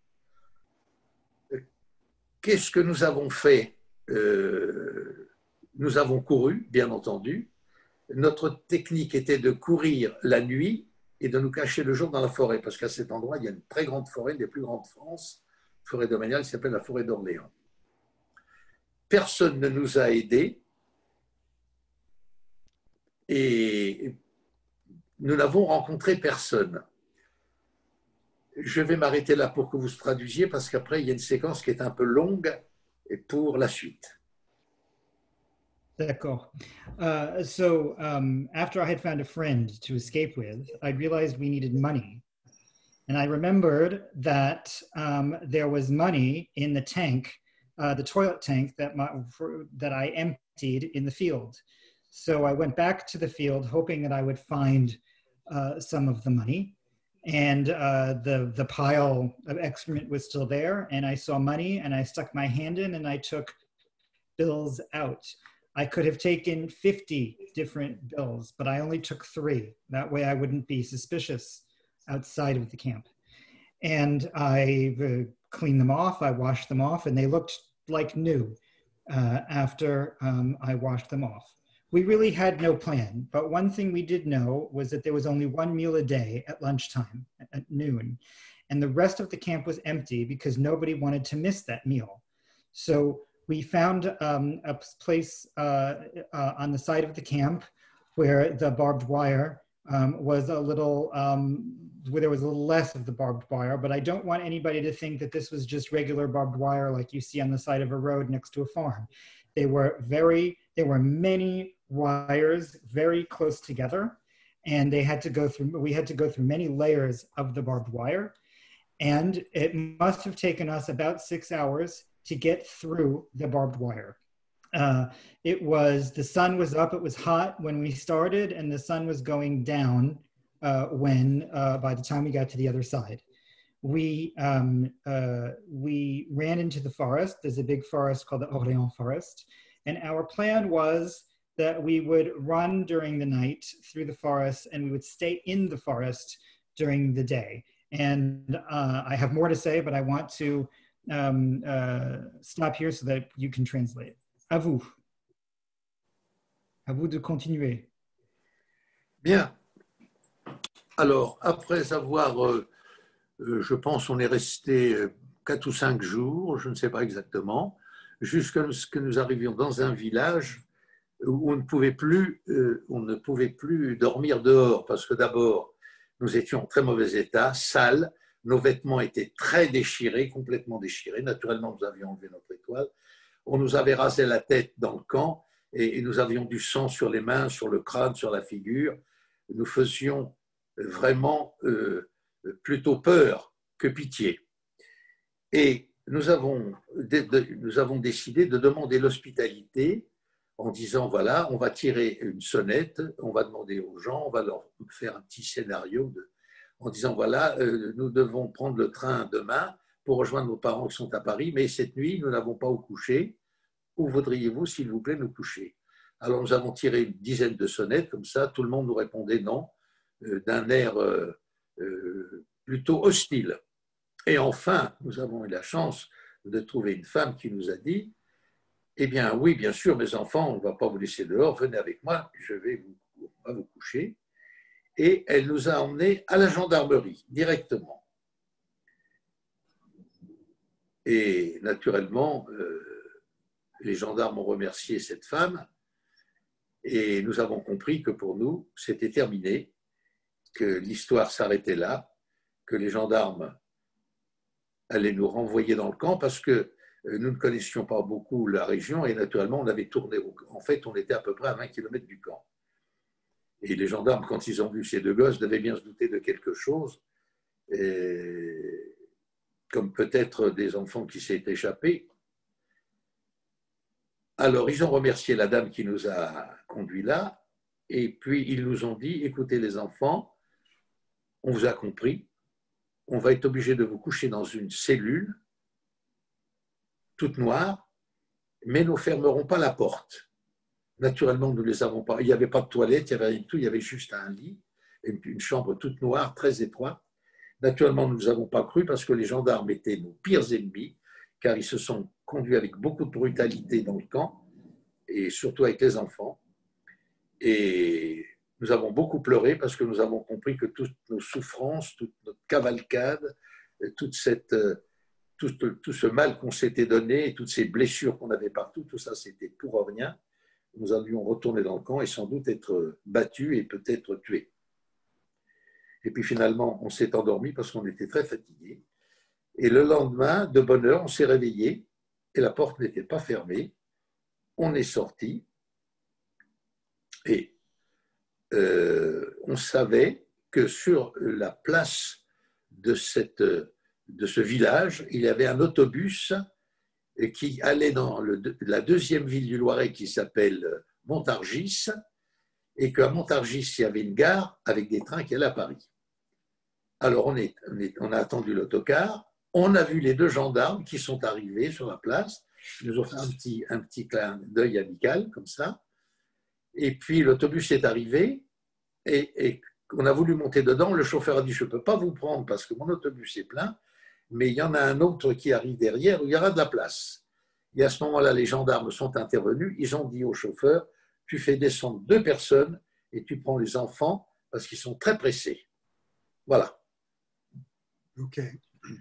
Qu'est-ce que nous avons fait? euh, Nous avons couru, bien entendu. Notre technique était de courir la nuit et de nous cacher le jour dans la forêt, parce qu'à cet endroit, il y a une très grande forêt, une des plus grandes de France, forêt domaniale, qui s'appelle la forêt d'Orléans. Personne ne nous a aidés et nous n'avons rencontré personne. Je vais m'arrêter là pour que vous traduisiez, parce qu'après, il y a une séquence qui est un peu longue pour la suite. D'accord. Uh, so, um, after I had found a friend to escape with, I realized we needed money. And I remembered that um, there was money in the tank, uh, the toilet tank that, my, for, that I emptied in the field. So I went back to the field hoping that I would find uh, some of the money, and uh, the, the pile of excrement was still there, and I saw money, and I stuck my hand in and I took bills out. I could have taken fifty different bills, but I only took three. That way I wouldn't be suspicious outside of the camp. And I uh, cleaned them off, I washed them off, and they looked like new uh, after um, I washed them off. We really had no plan, but one thing we did know was that there was only one meal a day at lunchtime, at noon, and the rest of the camp was empty because nobody wanted to miss that meal. So we found um, a place uh, uh, on the side of the camp where the barbed wire um, was a little, um, where there was a little less of the barbed wire, but I don't want anybody to think that this was just regular barbed wire like you see on the side of a road next to a farm. They were very, there were many wires very close together, and they had to go through, we had to go through many layers of the barbed wire, and it must have taken us about six hours to get through the barbed wire. Uh, it was, the sun was up, it was hot when we started, and the sun was going down uh, when, uh, by the time we got to the other side. We, um, uh, we ran into the forest. There's a big forest called the Orléans Forest. And our plan was that we would run during the night through the forest, and we would stay in the forest during the day. And uh, I have more to say, but I want to um, uh, stop here so that you can translate. À vous. À vous de continuer. Bien. Alors, après avoir, euh, euh, je pense, on est resté quatre ou cinq jours, je ne sais pas exactement, jusqu'à ce que nous arrivions dans un village où on ne pouvait plus, euh, on ne pouvait plus dormir dehors, parce que d'abord, nous étions en très mauvais état, sales, nos vêtements étaient très déchirés, complètement déchirés. Naturellement, nous avions enlevé notre étoile. On nous avait rasé la tête dans le camp et, et nous avions du sang sur les mains, sur le crâne, sur la figure. Nous faisions vraiment euh, plutôt peur que pitié. Et nous avons, de, de, nous avons décidé de demander l'hospitalité en disant, voilà, on va tirer une sonnette, on va demander aux gens, on va leur faire un petit scénario de, en disant, voilà, euh, nous devons prendre le train demain pour rejoindre nos parents qui sont à Paris, mais cette nuit, nous n'avons pas où coucher. Où voudriez-vous, s'il vous plaît, nous coucher? Alors, nous avons tiré une dizaine de sonnettes, comme ça, tout le monde nous répondait non, euh, d'un air euh, euh, plutôt hostile. Et enfin, nous avons eu la chance de trouver une femme qui nous a dit, eh bien, oui, bien sûr, mes enfants, on ne va pas vous laisser dehors, venez avec moi, je vais vous, on va vous coucher. Et elle nous a emmenés à la gendarmerie, directement. Et naturellement, euh, les gendarmes ont remercié cette femme et nous avons compris que pour nous, c'était terminé, que l'histoire s'arrêtait là, que les gendarmes allaient nous renvoyer dans le camp parce que nous ne connaissions pas beaucoup la région et naturellement, on avait tourné. En fait, on était à peu près à vingt kilomètres du camp. Et les gendarmes, quand ils ont vu ces deux gosses, devaient bien se douter de quelque chose. Et comme peut-être des enfants qui s'étaient échappés. Alors, ils ont remercié la dame qui nous a conduits là, et puis ils nous ont dit, écoutez les enfants, on vous a compris, on va être obligé de vous coucher dans une cellule, toute noire, mais nous ne fermerons pas la porte. Naturellement, nous ne les avons pas, il n'y avait pas de toilette, il y avait rien du tout, il y avait juste un lit, une chambre toute noire, très étroite. Naturellement, nous ne nous avons pas cru parce que les gendarmes étaient nos pires ennemis, car ils se sont conduits avec beaucoup de brutalité dans le camp, et surtout avec les enfants. Et nous avons beaucoup pleuré parce que nous avons compris que toutes nos souffrances, toute notre cavalcade, toute cette, tout, tout ce mal qu'on s'était donné, toutes ces blessures qu'on avait partout, tout ça, c'était pour rien. Nous allions retourner dans le camp et sans doute être battus et peut-être tués. Et puis finalement, on s'est endormi parce qu'on était très fatigués. Et le lendemain, de bonne heure, on s'est réveillé et la porte n'était pas fermée. On est sorti et euh, on savait que sur la place de, cette, de ce village, il y avait un autobus qui allait dans le, la deuxième ville du Loiret qui s'appelle Montargis et qu'à Montargis, il y avait une gare avec des trains qui allaient à Paris. Alors, on, est, on, est, on a attendu l'autocar, on a vu les deux gendarmes qui sont arrivés sur la place, ils nous ont fait un petit, un petit clin d'œil amical, comme ça, et puis l'autobus est arrivé, et, et on a voulu monter dedans, le chauffeur a dit « je ne peux pas vous prendre parce que mon autobus est plein, mais il y en a un autre qui arrive derrière où il y aura de la place ». Et à ce moment-là, les gendarmes sont intervenus, ils ont dit au chauffeur « tu fais descendre deux personnes et tu prends les enfants parce qu'ils sont très pressés ». Voilà. Okay.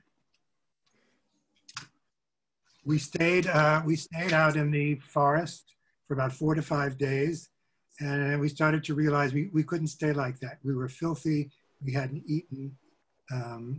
We stayed, uh, we stayed out in the forest for about four to five days. And we started to realize we, we couldn't stay like that. We were filthy. We hadn't eaten. Um,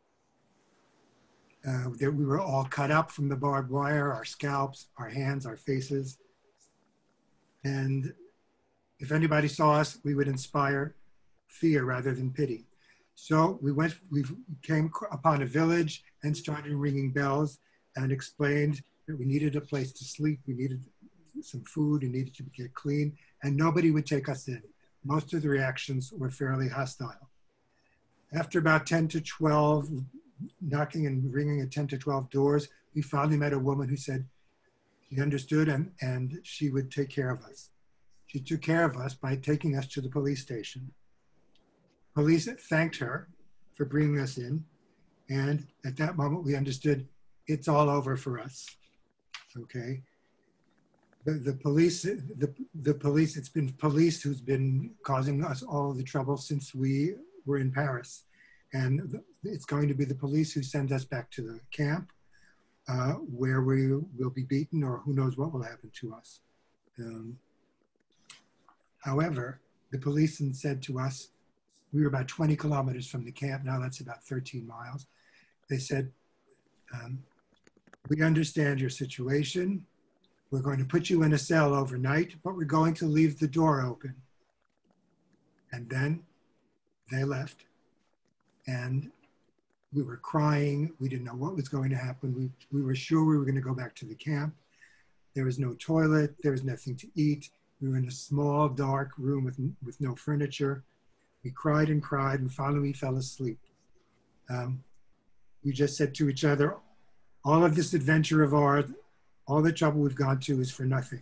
uh, that we were all cut up from the barbed wire, our scalps, our hands, our faces. And if anybody saw us, we would inspire fear rather than pity. So we went, we came upon a village and started ringing bells and explained that we needed a place to sleep, we needed some food, we needed to get clean, and nobody would take us in. Most of the reactions were fairly hostile. After about ten to twelve, knocking and ringing at ten to twelve doors, we finally met a woman who said she understood and, and she would take care of us. She took care of us by taking us to the police station. Police thanked her for bringing us in, and at that moment we understood it's all over for us, okay? The, the police, the, the police, it's been police who's been causing us all the trouble since we were in Paris. And it's going to be the police who send us back to the camp uh, where we will be beaten or who knows what will happen to us. Um, however, the police said to us, we were about twenty kilometers from the camp, now that's about thirteen miles. They said, um, we understand your situation. We're going to put you in a cell overnight, but we're going to leave the door open. And then they left. And we were crying. We didn't know what was going to happen. We, we were sure we were going to go back to the camp. There was no toilet. There was nothing to eat. We were in a small, dark room with, with no furniture. We cried and cried, and finally we fell asleep. Um, we just said to each other, all of this adventure of ours, all the trouble we've gone to is for nothing.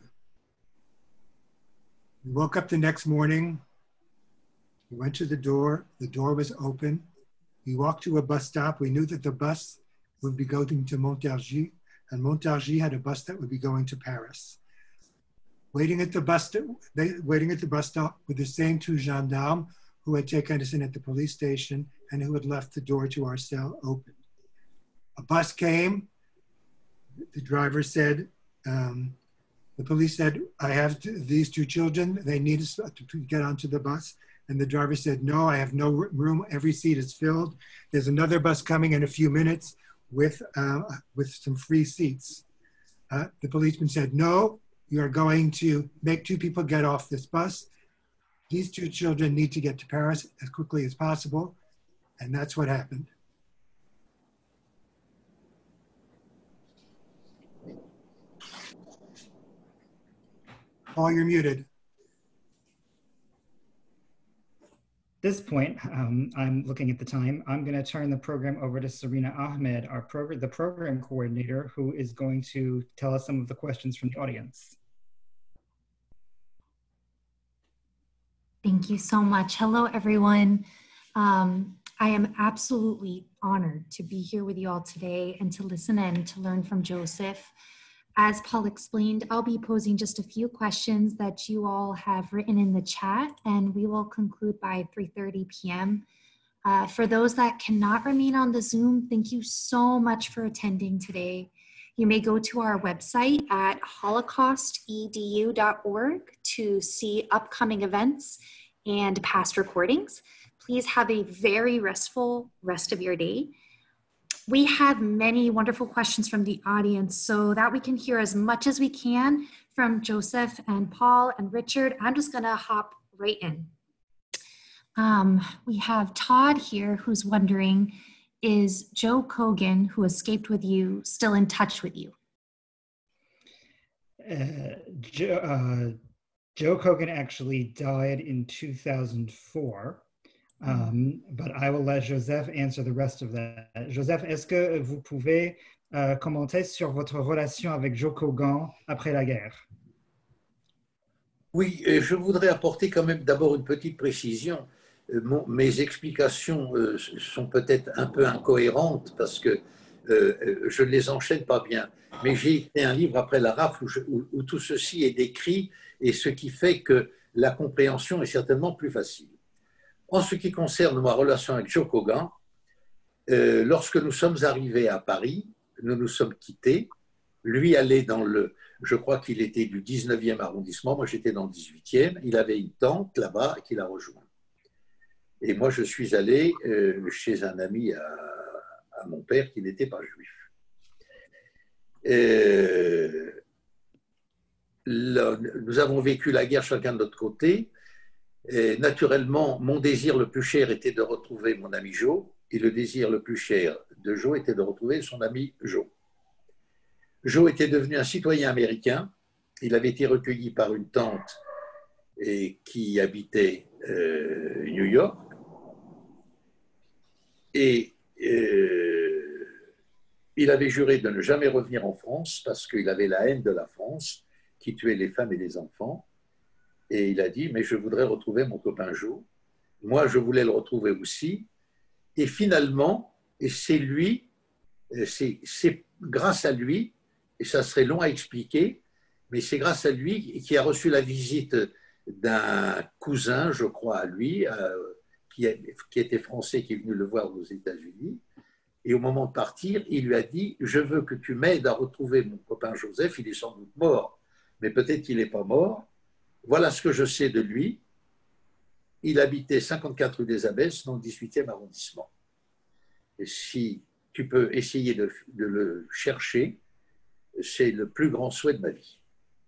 We woke up the next morning. We went to the door. The door was open. We walked to a bus stop. We knew that the bus would be going to Montargis, and Montargis had a bus that would be going to Paris. Waiting at the bus, they, waiting at the bus stop were the same two gendarmes who had taken us in at the police station and who had left the door to our cell open. A bus came. The driver said, um, the police said, I have these two children. They need us to get onto the bus. And the driver said, no, I have no room. Every seat is filled. There's another bus coming in a few minutes with, uh, with some free seats. Uh, the policeman said, no, you are going to make two people get off this bus. These two children need to get to Paris as quickly as possible. And that's what happened. Paul, you're muted. At this point, um, I'm looking at the time. I'm going to turn the program over to Serena Ahmed, our program, the program coordinator, who is going to tell us some of the questions from the audience. Thank you so much. Hello, everyone. Um, I am absolutely honored to be here with you all today and to listen and to learn from Joseph. As Paul explained, I'll be posing just a few questions that you all have written in the chat, and we will conclude by three thirty p m Uh, for those that cannot remain on the Zoom, thank you so much for attending today. You may go to our website at holocaust e d u dot org to see upcoming events and past recordings. Please have a very restful rest of your day. We have many wonderful questions from the audience so that we can hear as much as we can from Joseph and Paul and Richard. I'm just gonna hop right in. Um, we have Todd here who's wondering, is Joe Kogan, who escaped with you, still in touch with you? Uh, Joe, uh, Joe Kogan actually died in two thousand four. Um, but I will let Joseph answer the rest of that. Joseph, est-ce que vous pouvez euh, commenter sur votre relation avec Joe Kogan après la guerre? Oui, et je voudrais apporter quand même d'abord une petite précision. mon, mes explications euh, sont peut-être un peu incohérentes parce que euh, je ne les enchaîne pas bien. Mais j'ai écrit un livre après la rafle où, je, où, où tout ceci est décrit et ce qui fait que la compréhension est certainement plus facile. En ce qui concerne ma relation avec Joe Cogan, euh, lorsque nous sommes arrivés à Paris, nous nous sommes quittés. Lui allait dans le, je crois qu'il était du dix-neuvième arrondissement, moi j'étais dans le dix-huitième, il avait une tante là-bas qu'il a rejoint. Et moi je suis allé euh, chez un ami à, à mon père qui n'était pas juif. Euh, là, nous avons vécu la guerre chacun de notre côté. Et naturellement, mon désir le plus cher était de retrouver mon ami Joe, et le désir le plus cher de Joe était de retrouver son ami Joe. Joe était devenu un citoyen américain. Il avait été recueilli par une tante et qui habitait euh, New York. Et euh, il avait juré de ne jamais revenir en France parce qu'il avait la haine de la France qui tuait les femmes et les enfants. Et il a dit, mais je voudrais retrouver mon copain Joe. Moi, je voulais le retrouver aussi. Et finalement, et c'est lui, c'est, c'est grâce à lui, et ça serait long à expliquer, mais c'est grâce à lui qui a reçu la visite d'un cousin, je crois à lui, euh, qui, a, qui était français, qui est venu le voir aux États-Unis. Et au moment de partir, il lui a dit, je veux que tu m'aides à retrouver mon copain Joseph, il est sans doute mort, mais peut-être qu'il n'est pas mort. Voilà ce que je sais de lui. Il habitait cinquante-quatre rue des Abbesses, dans le dix-huitième arrondissement. Et si tu peux essayer de, de le chercher, c'est le plus grand souhait de ma vie.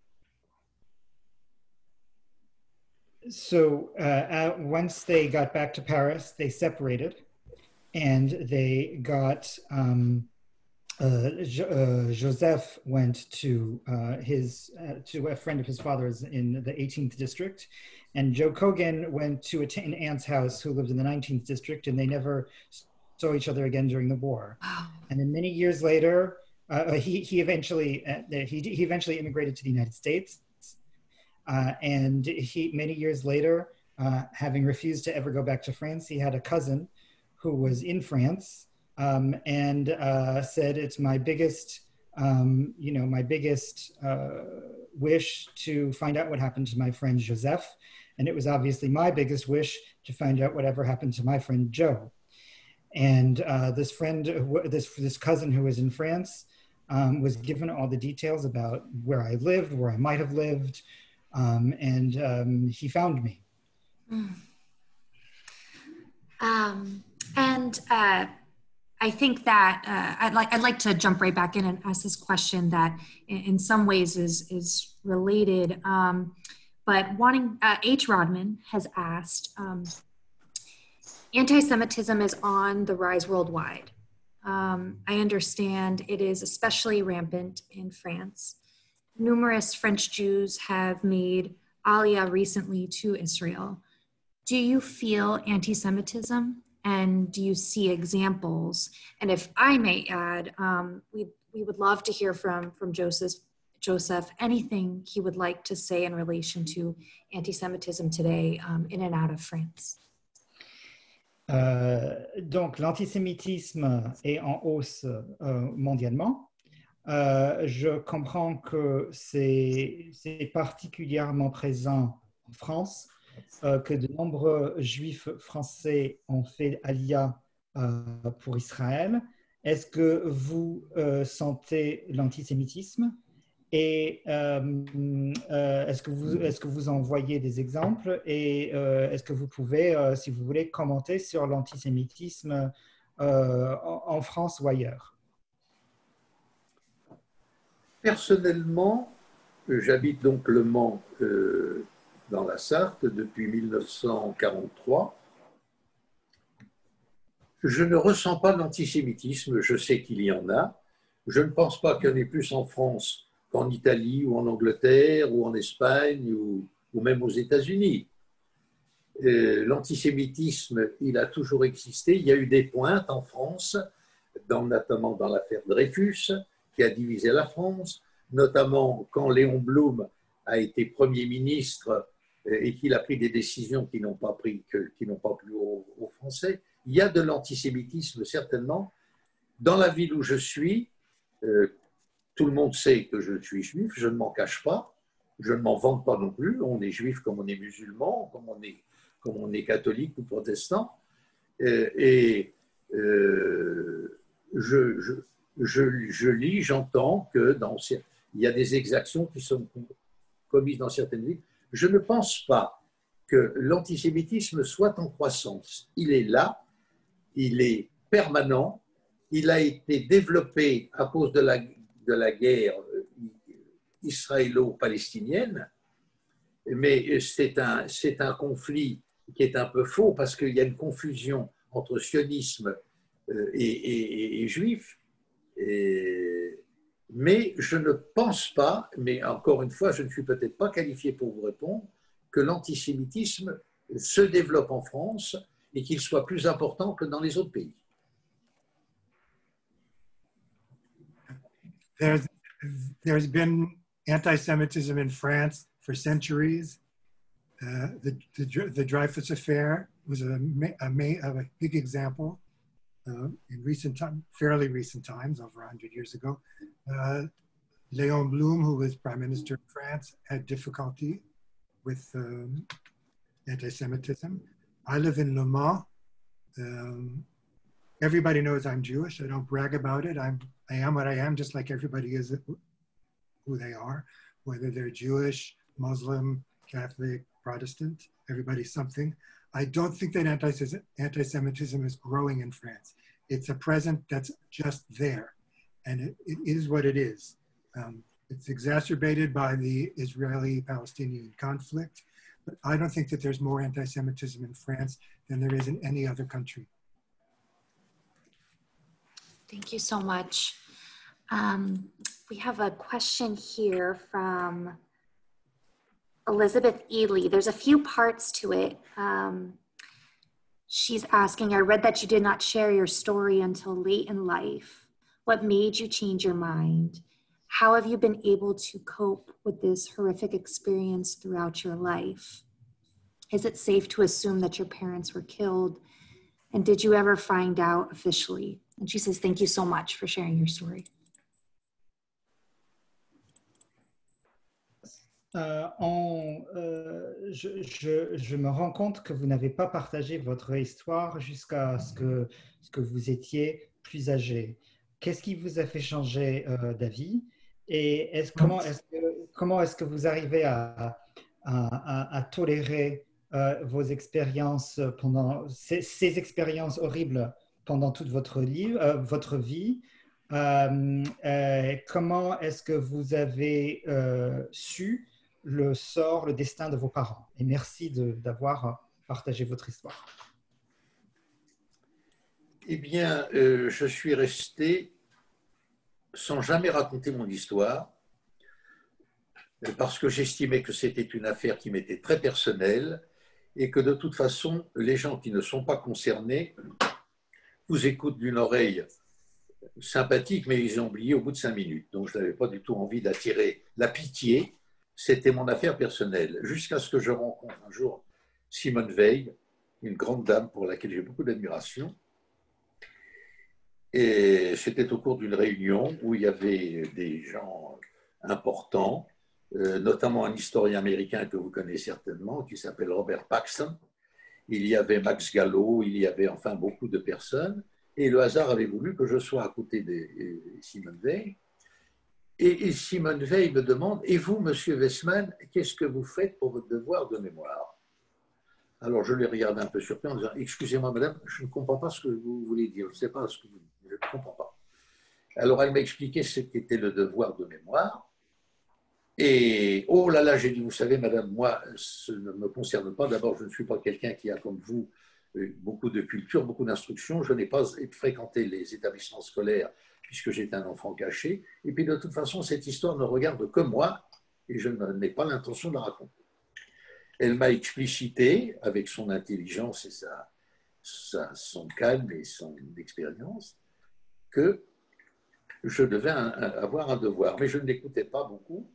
So uh, uh, once they got back to Paris, they separated, and they got um, uh, jo uh, Joseph went to uh, his uh, to a friend of his father's in the eighteenth district, and Joe Cogan went to a an aunt's house who lived in the nineteenth district, and they never saw each other again during the war. Wow. And then many years later, uh, he he eventually uh, he he eventually immigrated to the United States. Uh, and he, many years later, uh, having refused to ever go back to France, he had a cousin who was in France um, and uh, said, it's my biggest, um, you know, my biggest uh, wish to find out what happened to my friend Joseph. And it was obviously my biggest wish to find out whatever happened to my friend Joe. And uh, this friend, this, this cousin who was in France um, was given all the details about where I lived, where I might have lived, Um, and um, he found me. Mm. Um, and uh, I think that uh, I'd like I'd like to jump right back in and ask this question that, in, in some ways, is is related. Um, but wanting uh, H. Rodman has asked, um, anti-Semitism is on the rise worldwide. Um, I understand it is especially rampant in France. Numerous French Jews have made Aliyah recently to Israel. Do you feel anti-Semitism, and do you see examples? And if I may add, um, we we would love to hear from from Joseph, Joseph anything he would like to say in relation to anti-Semitism today um, in and out of France. Euh, donc, l'antisémitisme est en hausse euh, mondialement. Euh, je comprends que c'est particulièrement présent en France, euh, que de nombreux juifs français ont fait Aliyah euh, pour Israël. Est-ce que vous euh, sentez l'antisémitisme et euh, euh, est-ce que vous, est-ce que vous en voyez des exemples et euh, est-ce que vous pouvez, euh, si vous voulez, commenter sur l'antisémitisme euh, en, en France ou ailleurs? Personnellement, j'habite donc Le Mans euh, dans la Sarthe depuis mille neuf cent quarante-trois. Je ne ressens pas l'antisémitisme, je sais qu'il y en a. Je ne pense pas qu'il y en ait plus en France qu'en Italie ou en Angleterre ou en Espagne ou, ou même aux États-Unis. L'antisémitisme, il a toujours existé. Il y a eu des pointes en France, dans, notamment dans l'affaire Dreyfus, qui a divisé la France, notamment quand Léon Blum a été Premier ministre et qu'il a pris des décisions qui n'ont pas, pris, qui n'ont pas plu aux, aux Français. Il y a de l'antisémitisme, certainement. Dans la ville où je suis, euh, tout le monde sait que je suis juif, je ne m'en cache pas, je ne m'en vante pas non plus. On est juif comme on est musulman, comme on est, comme on est catholique ou protestant. Euh, et euh, je, je, je, je lis, j'entends que dans, il y a des exactions qui sont commises dans certaines villes. Je ne pense pas que l'antisémitisme soit en croissance. Il est là, il est permanent, il a été développé à cause de la, de la guerre israélo-palestinienne, mais c'est un, c'est un conflit qui est un peu faux parce qu'il y a une confusion entre sionisme et, et, et juif. Et, mais je ne pense pas, mais encore une fois, je ne suis peut-être pas qualifié pour vous répondre, que l'antisémitisme se développe en France et qu'il soit plus important que dans les autres pays. There's, there's been anti-Semitism in France for centuries. Uh, the, the, the Dreyfus Affair was a, a, a big example uh, in recent time, fairly recent times, over one hundred years ago. Uh, Léon Blum, who was prime minister of France, had difficulty with um, anti-Semitism. I live in Le Mans. Um, everybody knows I'm Jewish. I don't brag about it. I'm, I am what I am, just like everybody is who they are, whether they're Jewish, Muslim, Catholic, Protestant, everybody's something. I don't think that anti-Semitism is growing in France. It's a present that's just there, and it, it is what it is. Um, it's exacerbated by the Israeli-Palestinian conflict, but I don't think that there's more anti-Semitism in France than there is in any other country. Thank you so much. Um, we have a question here from Elizabeth Ely. There's a few parts to it. Um, she's asking, I read that you did not share your story until late in life. What made you change your mind? How have you been able to cope with this horrific experience throughout your life? Is it safe to assume that your parents were killed? And did you ever find out officially? And she says, thank you so much for sharing your story. Euh, en, euh, je, je, je me rends compte que vous n'avez pas partagé votre histoire jusqu'à ce que, ce que vous étiez plus âgé. Qu'est-ce qui vous a fait changer euh, d'avis? Et est-ce, comment, est-ce que, comment est-ce que vous arrivez à, à, à, à tolérer euh, vos expériences pendant ces, ces expériences horribles pendant toute votre, livre, euh, votre vie? Euh, euh, comment est-ce que vous avez euh, su le sort, le destin de vos parents? Et merci de, d'avoir partagé votre histoire. Eh bien, euh, je suis resté sans jamais raconter mon histoire, parce que j'estimais que c'était une affaire qui m'était très personnelle et que de toute façon, les gens qui ne sont pas concernés vous écoutent d'une oreille sympathique, mais ils ont oublié au bout de cinq minutes. Donc, je n'avais pas du tout envie d'attirer la pitié. C'était mon affaire personnelle. Jusqu'à ce que je rencontre un jour Simone Veil, une grande dame pour laquelle j'ai beaucoup d'admiration. Et c'était au cours d'une réunion où il y avait des gens importants, euh, notamment un historien américain que vous connaissez certainement, qui s'appelle Robert Paxson. Il y avait Max Gallo, il y avait enfin beaucoup de personnes. Et le hasard avait voulu que je sois à côté de Simone Veil. Et Simone Veil me demande, et vous, monsieur Westman, qu'est-ce que vous faites pour votre devoir de mémoire? Alors je l'ai regardé un peu surpris en disant, excusez-moi madame, je ne comprends pas ce que vous voulez dire, je ne sais pas ce que vous dites, je ne comprends pas. Alors elle m'a expliqué ce qu'était le devoir de mémoire. Et oh là là, j'ai dit, vous savez madame, moi, ça ne me concerne pas. D'abord, je ne suis pas quelqu'un qui a comme vous beaucoup de culture, beaucoup d'instruction. Je n'ai pas fréquenté les établissements scolaires puisque j'étais un enfant caché. Et puis de toute façon, cette histoire ne regarde que moi et je n'ai pas l'intention de la raconter. Elle m'a explicité, avec son intelligence et sa, sa, son calme et son expérience, que je devais un, un, avoir un devoir. Mais je ne l'écoutais pas beaucoup.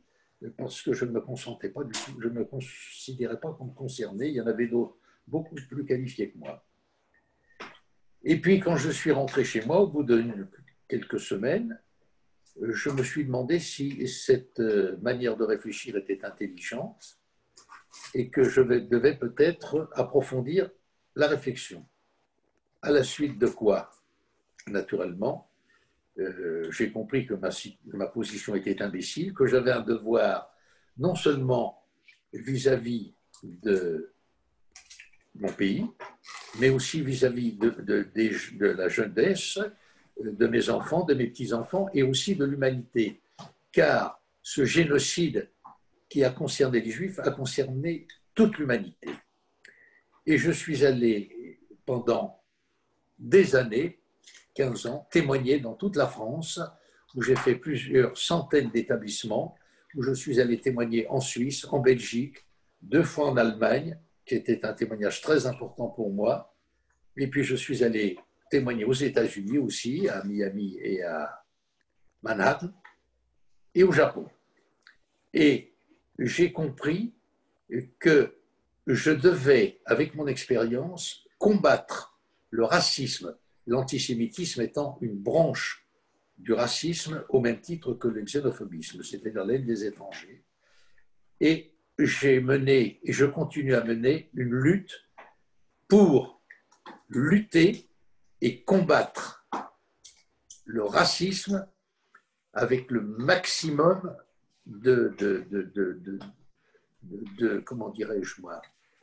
parce que je ne me consentais pas du tout, je ne me considérais pas comme concerné. Il y en avait d'autres beaucoup plus qualifiés que moi. Et puis, quand je suis rentré chez moi, au bout de quelques semaines, je me suis demandé si cette manière de réfléchir était intelligente et que je devais peut-être approfondir la réflexion. À la suite de quoi, naturellement, euh, j'ai compris que ma, que ma position était imbécile, que j'avais un devoir non seulement vis-à-vis de mon pays, mais aussi vis-à-vis de, de, de, de la jeunesse, de mes enfants, de mes petits-enfants et aussi de l'humanité. Car ce génocide qui a concerné les Juifs a concerné toute l'humanité. Et je suis allé pendant des années, quinze ans, témoigner dans toute la France, où j'ai fait plusieurs centaines d'établissements, où je suis allé témoigner en Suisse, en Belgique, deux fois en Allemagne, qui était un témoignage très important pour moi. Et puis je suis allé témoigner aux États-Unis aussi, à Miami et à Manhattan, et au Japon. Et j'ai compris que je devais, avec mon expérience, combattre le racisme, l'antisémitisme étant une branche du racisme au même titre que le xénophobisme, c'est-à-dire l'aide des étrangers. Et j'ai mené, et je continue à mener, une lutte pour lutter et combattre le racisme avec le maximum de, de, de, de, de, de, de comment dirais-je moi,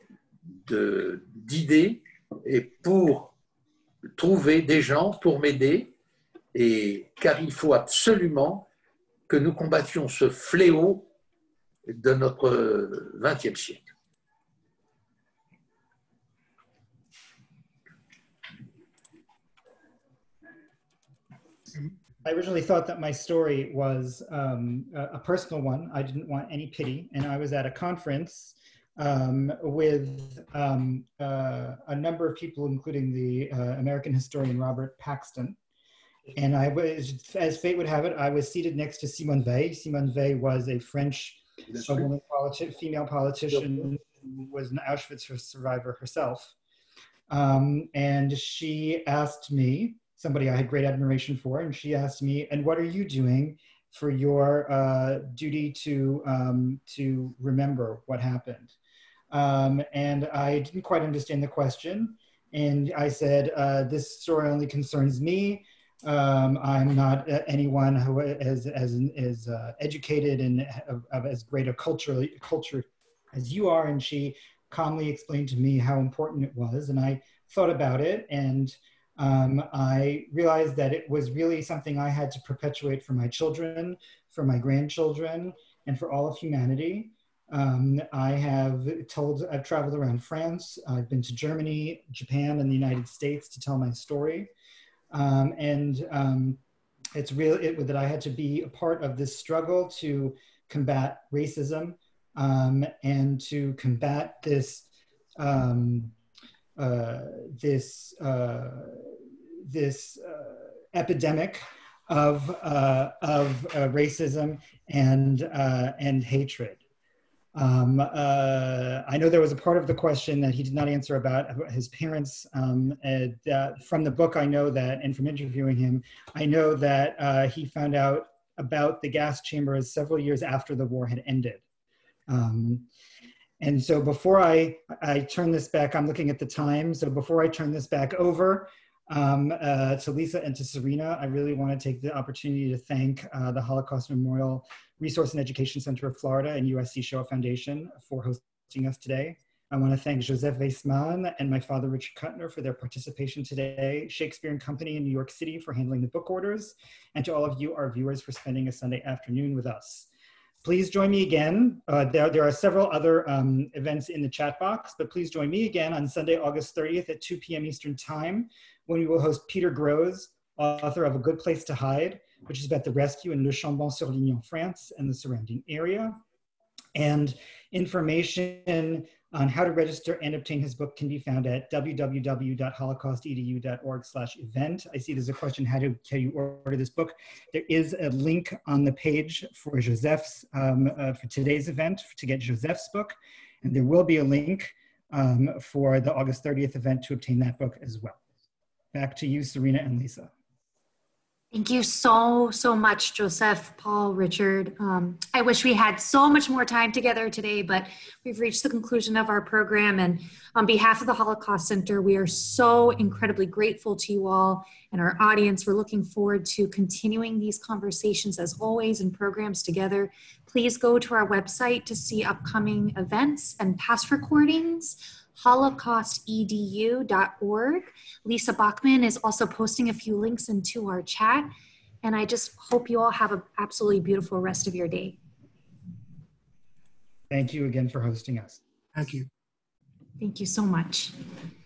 d'idées et pour trouver des gens pour m'aider, et car il faut absolument que nous combattions ce fléau de notre vingtième siècle. I originally thought that my story was um, a personal one. I didn't want any pity. And I was at a conference um, with um, uh, a number of people, including the uh, American historian Robert Paxton. And I was, as fate would have it, I was seated next to Simone Weil. Simone Weil was a French a woman politi- female politician who was an Auschwitz survivor herself. Um, and she asked me, somebody I had great admiration for, and she asked me, and what are you doing for your uh, duty to, um, to remember what happened? Um, and I didn't quite understand the question. And I said, uh, this story only concerns me. Um, I'm not uh, anyone who is as, as uh, educated and of, of as great a culture, culture as you are. And she calmly explained to me how important it was. And I thought about it, and um, I realized that it was really something I had to perpetuate for my children, for my grandchildren, and for all of humanity. Um, I have told, I've traveled around France, I've been to Germany, Japan, and the United States to tell my story. Um, and um, it's real it, that I had to be a part of this struggle to combat racism um, and to combat this um, uh, this uh, this uh, epidemic of uh, of uh, racism and uh, and hatred. Um, uh, I know there was a part of the question that he did not answer about his parents. Um, and, uh, from the book, I know that, and from interviewing him, I know that uh, he found out about the gas chambers several years after the war had ended. Um, and so before I, I turn this back, I'm looking at the time. So before I turn this back over um, uh, to Lisa and to Serena, I really want to take the opportunity to thank uh, the Holocaust Memorial Resource and Education Center of Florida and U S C Shoah Foundation for hosting us today. I want to thank Joseph Weissman and my father, Richard Kuttner, for their participation today, Shakespeare and Company in New York City for handling the book orders, and to all of you, our viewers, for spending a Sunday afternoon with us. Please join me again. Uh, there, there are several other um, events in the chat box, but please join me again on Sunday, August thirtieth at two p m Eastern Time, when we will host Peter Grosz, author of A Good Place to Hide, which is about the rescue in Le Chambon-sur-Lignon, France, and the surrounding area. And information on how to register and obtain his book can be found at w w w dot holocaust e d u dot org slash event. I see there's a question, how do, how do you order this book? There is a link on the page for Joseph's, um, uh, for today's event to get Joseph's book. And there will be a link um, for the August thirtieth event to obtain that book as well. Back to you, Serena and Lisa. Thank you so, so much, Joseph, Paul, Richard. Um, I wish we had so much more time together today, but we've reached the conclusion of our program. And on behalf of the Holocaust Center, we are so incredibly grateful to you all and our audience. We're looking forward to continuing these conversations as always and programs together. Please go to our website to see upcoming events and past recordings. holocaust e d u dot org. Lisa Bachman is also posting a few links into our chat. And I just hope you all have an absolutely beautiful rest of your day. Thank you again for hosting us. Thank you. Thank you so much.